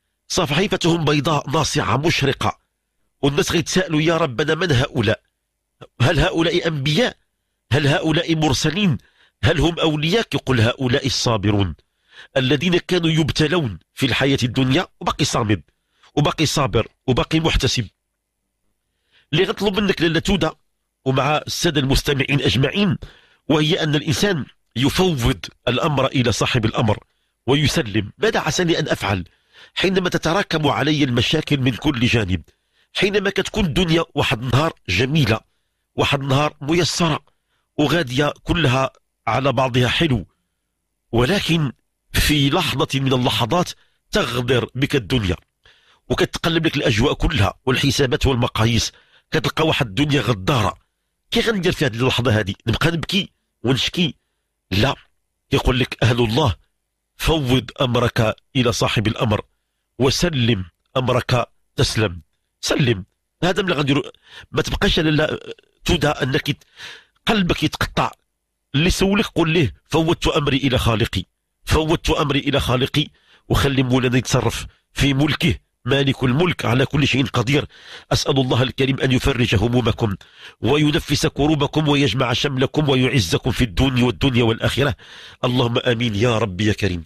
صفحيفتهم بيضاء ناصعة مشرقة، والناس غيتساءلوا: يا ربنا من هؤلاء؟ هل هؤلاء أنبياء؟ هل هؤلاء مرسلين؟ هل هم أولياء؟ يقول هؤلاء الصابرون الذين كانوا يبتلون في الحياة الدنيا وباقي صامد وباقي صابر وباقي محتسب. اللي غطلب منك لاله تودا ومع السادة المستمعين أجمعين، وهي أن الإنسان يفوض الأمر إلى صاحب الأمر ويسلم. ماذا عساني أن أفعل حينما تتراكم علي المشاكل من كل جانب؟ حينما كتكون الدنيا واحد النهار جميلة، واحد النهار ميسرة وغادية كلها على بعضها حلو، ولكن في لحظة من اللحظات تغدر بك الدنيا وكتقلب لك الأجواء كلها والحسابات والمقاييس، كتلقى واحد الدنيا غدارة. كي غندير في هذه اللحظة هذه؟ نبقى نبكي ونشكي؟ لا، يقول لك أهل الله فوض أمرك إلى صاحب الأمر وسلم أمرك تسلم. سلم، هذا اللي غنديرو. ما تبقاش لا تودا أنك قلبك يتقطع. اللي سولك قول ليه فوضت أمري إلى خالقي، فوضت أمري إلى خالقي، وخلي مولانا يتصرف في ملكه. مالك الملك على كل شيء قدير. أسأل الله الكريم أن يفرج همومكم وينفس كروبكم ويجمع شملكم ويعزكم في الدنيا والآخرة. اللهم آمين يا رب يا كريم.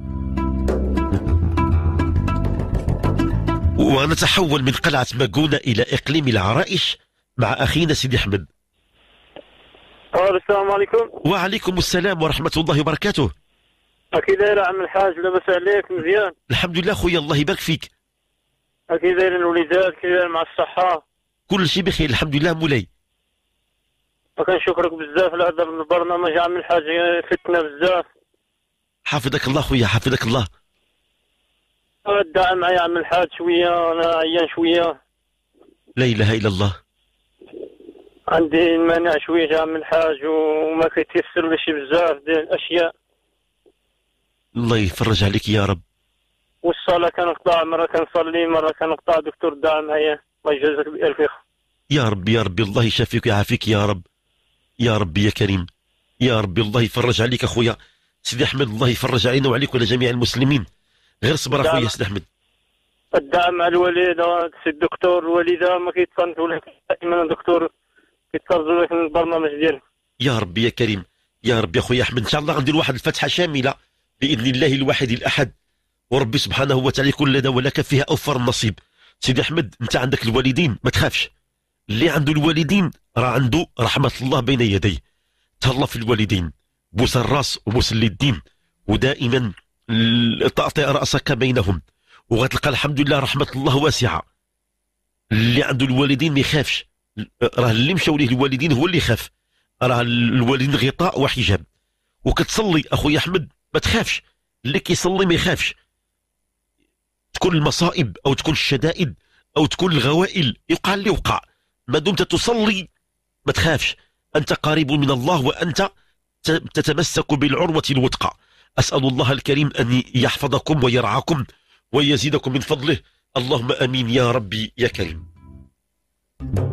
ونتحول من قلعة ماجونة إلى إقليم العرائش مع أخينا سيدي أحمد. السلام عليكم. وعليكم السلام ورحمة الله وبركاته. أكيد داير عم الحاج، لاباس عليك؟ مزيان الحمد لله خويا، الله يبارك فيك. أكيد دايرين الوليدات؟ كي داير مع الصحة؟ كل شيء بخير الحمد لله مولاي. وكنشكرك بزاف على هذا البرنامج عم الحاج، فتنا بزاف. حافظك الله خويا، حافظك الله. الدعم معايا عم الحاج شوية، أنا عيان شوية. لا إله إلا الله. عندي المانع شوية يا عم الحاج، وما كيتيسر لي شي بزاف ديال الأشياء. الله يفرج عليك يا رب. والصلاة كنقطع، مرة كنصلي مرة كنقطع. دكتور دعم معايا، الله يجازيك بألف خير. يا رب يا ربي، الله يشافيك ويعافيك يا رب، يا ربي يا كريم، يا ربي الله يفرج عليك اخويا سيدي احمد. الله يفرج علينا وعليك وعلى جميع المسلمين. غير صبر اخويا سيدي احمد. الدعم مع الوالده، سي الدكتور. الوالده ما كيتصنتوا لك دائما الدكتور، كيتصرفوا لك من البرنامج ديالك. يا ربي يا كريم، يا ربي يا اخويا احمد. ان شاء الله غندير واحد الفتحه شامله باذن الله الواحد الاحد، وربي سبحانه وتعالى يكون لنا ولك فيها اوفر النصيب. سيدي احمد انت عندك الوالدين ما تخافش، اللي عنده الوالدين راه عنده رحمه الله بين يديه. تهلا في الوالدين، بوس الراس وبوس اليدين، ودائما تأطئ رأسك بينهم، وغتلقى الحمد لله رحمة الله واسعة. اللي عنده الوالدين ما يخافش، راه اللي مشاو ليه الوالدين هو اللي يخاف. راه الوالدين غطاء وحجاب. وكتصلي اخويا احمد ما تخافش، اللي كيصلي ما يخافش. تكون المصائب او تكون الشدائد او تكون الغوائل يوقع اللي يوقع، ما دمت تصلي ما تخافش. أنت قريب من الله وأنت تتمسك بالعروة الوثقى. أسأل الله الكريم أن يحفظكم ويرعاكم ويزيدكم من فضله. اللهم أمين يا ربي يا كريم.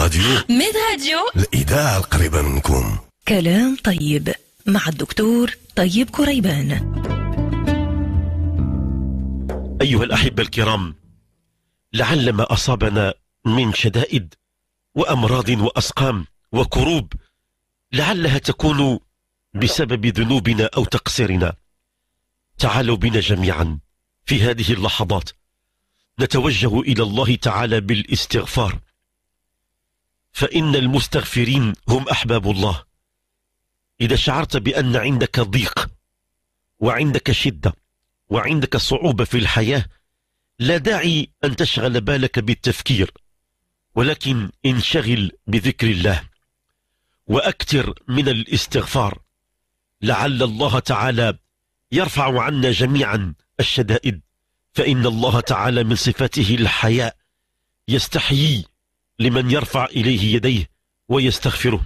ميد راديو الإذاعة القريبة منكم. كلام طيب مع الدكتور طيب كريبان. أيها الأحبة الكرام، لعل ما أصابنا من شدائد وأمراض وأسقام وكروب لعلها تكون بسبب ذنوبنا أو تقصيرنا. تعالوا بنا جميعا في هذه اللحظات نتوجه إلى الله تعالى بالاستغفار، فإن المستغفرين هم أحباب الله. إذا شعرت بأن عندك ضيق وعندك شدة وعندك صعوبة في الحياة، لا داعي أن تشغل بالك بالتفكير، ولكن انشغل بذكر الله وأكثر من الاستغفار، لعل الله تعالى يرفع عنا جميعا الشدائد، فإن الله تعالى من صفاته الحياء، يستحيي لمن يرفع إليه يديه ويستغفره.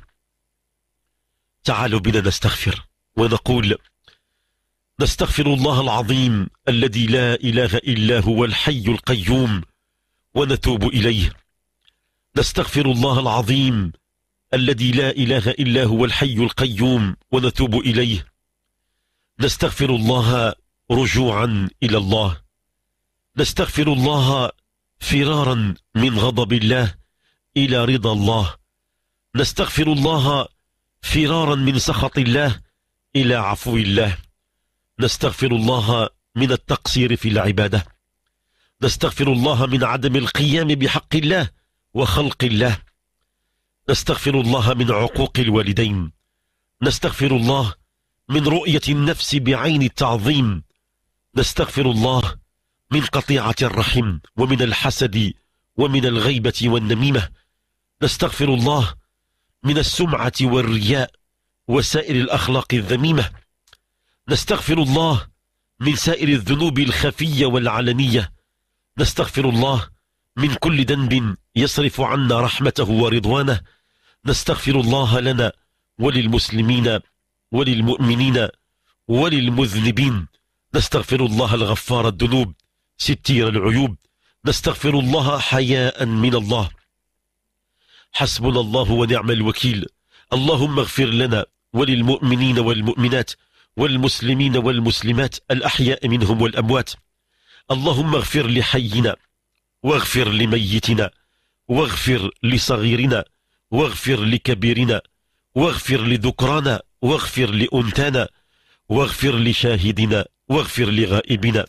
تعالوا بنا نستغفر ونقول: نستغفر الله العظيم الذي لا إله إلا هو الحي القيوم ونتوب إليه. نستغفر الله العظيم الذي لا إله إلا هو الحي القيوم ونتوب إليه. نستغفر الله رجوعا إلى الله. نستغفر الله فرارا من غضب الله إلى رضا الله. نستغفر الله فرارا من سخط الله إلى عفو الله. نستغفر الله من التقصير في العبادة. نستغفر الله من عدم القيام بحق الله وخلق الله. نستغفر الله من عقوق الوالدين. نستغفر الله من رؤية النفس بعين التعظيم. نستغفر الله من قطيعة الرحم ومن الحسد ومن الغيبة والنميمة. نستغفر الله من السمعة والرياء وسائر الأخلاق الذميمة. نستغفر الله من سائر الذنوب الخفية والعلنية. نستغفر الله من كل ذنب يصرف عنا رحمته ورضوانه. نستغفر الله لنا وللمسلمين وللمؤمنين وللمذنبين. نستغفر الله الغفار الذنوب ستير العيوب. نستغفر الله حياء من الله. حسبنا الله ونعم الوكيل. اللهم اغفر لنا وللمؤمنين والمؤمنات والمسلمين والمسلمات الأحياء منهم والأموات. اللهم اغفر لحينا واغفر لميتنا واغفر لصغيرنا واغفر لكبيرنا واغفر لذكرانا واغفر لأنثانا واغفر لشاهدنا واغفر لغائبنا.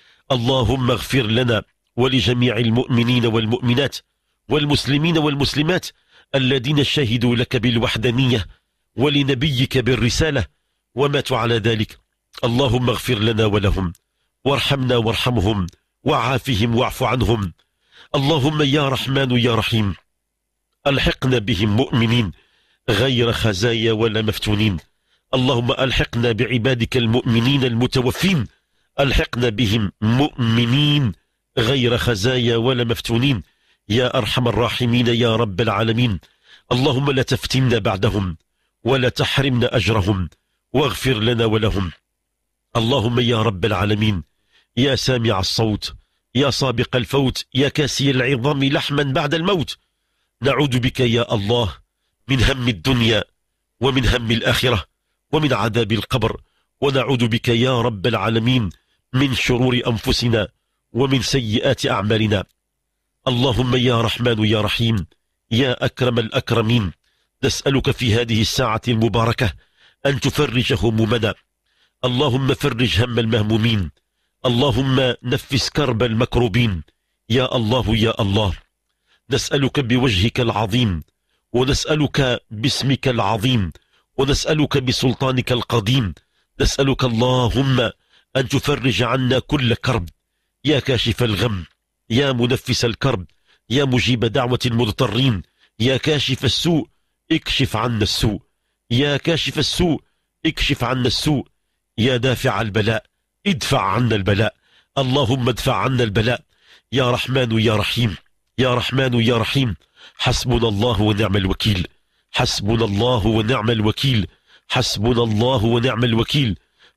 اللهم اغفر لنا ولجميع المؤمنين والمؤمنات والمسلمين والمسلمات الذين شهدوا لك بالوحدانية ولنبيك بالرسالة وماتوا على ذلك. اللهم اغفر لنا ولهم وارحمنا وارحمهم وعافهم واعف عنهم. اللهم يا رحمن يا رحيم ألحقنا بهم مؤمنين غير خزايا ولا مفتونين. اللهم ألحقنا بعبادك المؤمنين المتوفين. ألحقنا بهم مؤمنين غير خزايا ولا مفتونين يا أرحم الراحمين يا رب العالمين. اللهم لا تفتنا بعدهم ولا تحرمنا أجرهم واغفر لنا ولهم. اللهم يا رب العالمين يا سامع الصوت يا سابق الفوت يا كاسي العظام لحما بعد الموت، نعوذ بك يا الله من هم الدنيا ومن هم الآخرة ومن عذاب القبر، ونعوذ بك يا رب العالمين من شرور أنفسنا ومن سيئات أعمالنا. اللهم يا رحمن يا رحيم يا أكرم الأكرمين، نسألك في هذه الساعة المباركة أن تفرج همومنا. اللهم فرج هم المهمومين. اللهم نفس كرب المكروبين يا الله يا الله. نسألك بوجهك العظيم ونسألك باسمك العظيم ونسألك بسلطانك القديم. نسألك اللهم أن تفرج عنا كل كرب يا كاشف الغم يا منفس الكرب يا مجيب دعوة المضطرين يا كاشف السوء اكشف عنا السوء يا كاشف السوء اكشف عنا السوء يا دافع البلاء ادفع عنا البلاء. اللهم ادفع عنا البلاء يا رحمن يا رحيم يا رحمن يا رحيم. حسبنا الله ونعم الوكيل حسبنا الله ونعم الوكيل حسبنا الله ونعم الوكيل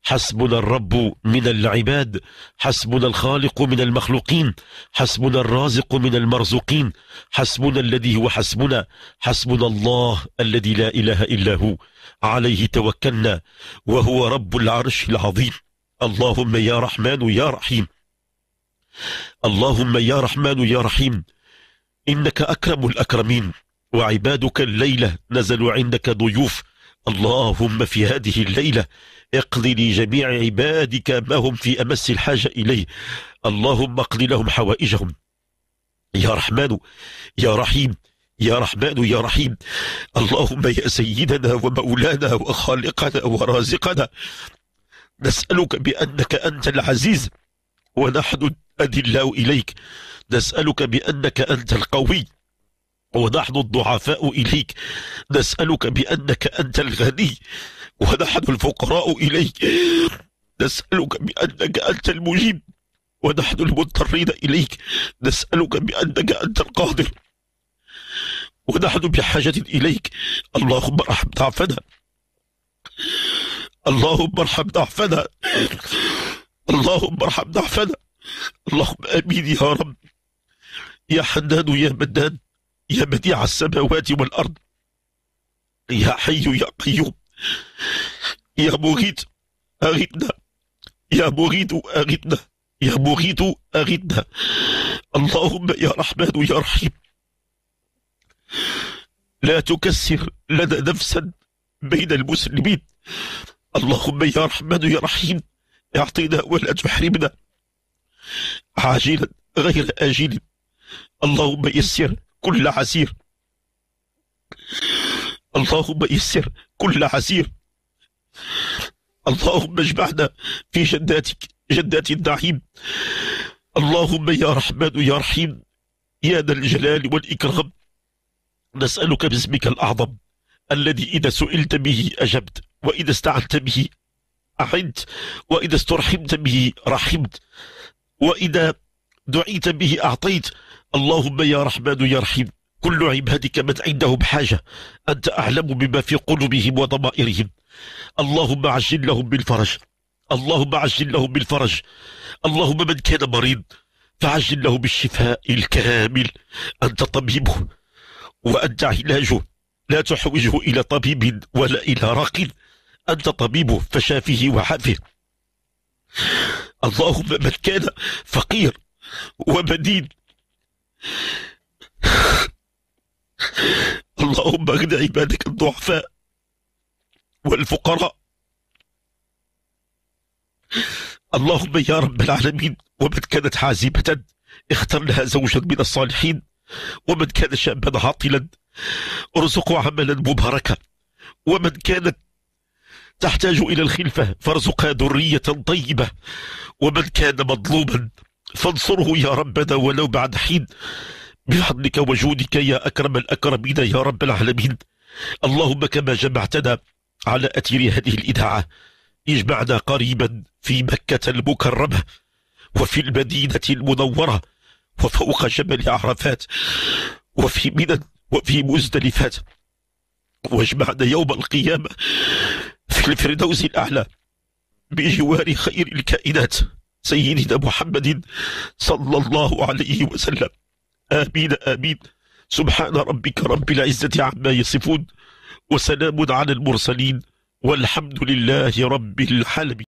حسبنا الرب من العباد، حسبنا الخالق من المخلوقين، حسبنا الرازق من المرزوقين، حسبنا الذي هو حسبنا، حسبنا الله الذي لا إله إلا هو، عليه توكلنا وهو رب العرش العظيم. اللهم يا رحمن يا رحيم، اللهم يا رحمن يا رحيم، إنك أكرم الأكرمين، وعبادك الليلة نزلوا عندك ضيوف. اللهم في هذه الليلة اقضي لجميع عبادك ما هم في أمس الحاجة إليه. اللهم اقضي لهم حوائجهم يا رحمن يا رحيم، يا رحمن يا رحيم. اللهم يا سيدنا ومولانا وخالقنا ورازقنا، نسألك بأنك أنت العزيز ونحن أذلاء إليك، نسألك بأنك أنت القوي ونحن الضعفاء إليك، نسألك بأنك أنت الغني ونحن الفقراء إليك، نسألك بأنك أنت المجيب ونحن المضطرين إليك، نسألك بأنك أنت القادر ونحن بحاجة إليك. اللهم ارحم ضعفنا، اللهم ارحم ضعفنا، اللهم ارحم ضعفنا. اللهم آمين يا رب، يا حنان يا منان، يا بديع السماوات والأرض، يا حي يا قيوم، يا مغيث أغثنا، يا مغيث أغثنا، يا مغيث أغثنا. اللهم يا رحمن يا رحيم، لا تكسر لنا نفسا بين المسلمين. اللهم يا رحمن يا رحيم، اعطنا ولا تحرمنا، عاجلا غير آجل. اللهم يسر كل عسير، اللهم يسر كل عسير. اللهم اجمعنا في جناتك جنات النعيم. اللهم يا رحمن يا رحيم، يا ذا الجلال والإكرام، نسألك باسمك الأعظم الذي إذا سئلت به أجبت، وإذا استعنت به أعنت، وإذا استرحمت به رحمت، وإذا دعيت به أعطيت. اللهم يا رحمن يا رحيم، كل عبادك من عندهم حاجة أنت أعلم بما في قلوبهم وضمائرهم. اللهم عجل لهم بالفرج، اللهم عجل لهم بالفرج. اللهم من كان مريض فعجل له بالشفاء الكامل، أنت طبيبه وأنت علاجه، لا تحوجه إلى طبيب ولا إلى راق، أنت طبيبه فشافه وعافه. اللهم من كان فقير ومدين، اللهم اغنى عبادك الضعفاء والفقراء. اللهم يا رب العالمين، ومن كانت حازمة اختر لها زوجا من الصالحين، ومن كان شابا عاطلا ارزقه عملا مباركا، ومن كانت تحتاج إلى الخلفة فارزقها ذرية طيبة، ومن كان مظلوما فانصره يا ربنا ولو بعد حين، بفضلك وجودك يا أكرم الأكرمين يا رب العالمين. اللهم كما جمعتنا على أثير هذه الإذاعة، اجمعنا قريبا في مكة المكرمة وفي المدينة المنورة وفوق جبل عرفات وفي منى وفي مزدلفات، واجمعنا يوم القيامة في الفردوس الأعلى بجوار خير الكائنات سيدنا محمد صلى الله عليه وسلم. آمين آمين. سبحان ربك رب العزة عما يصفون، وسلام على المرسلين، والحمد لله رب العالمين.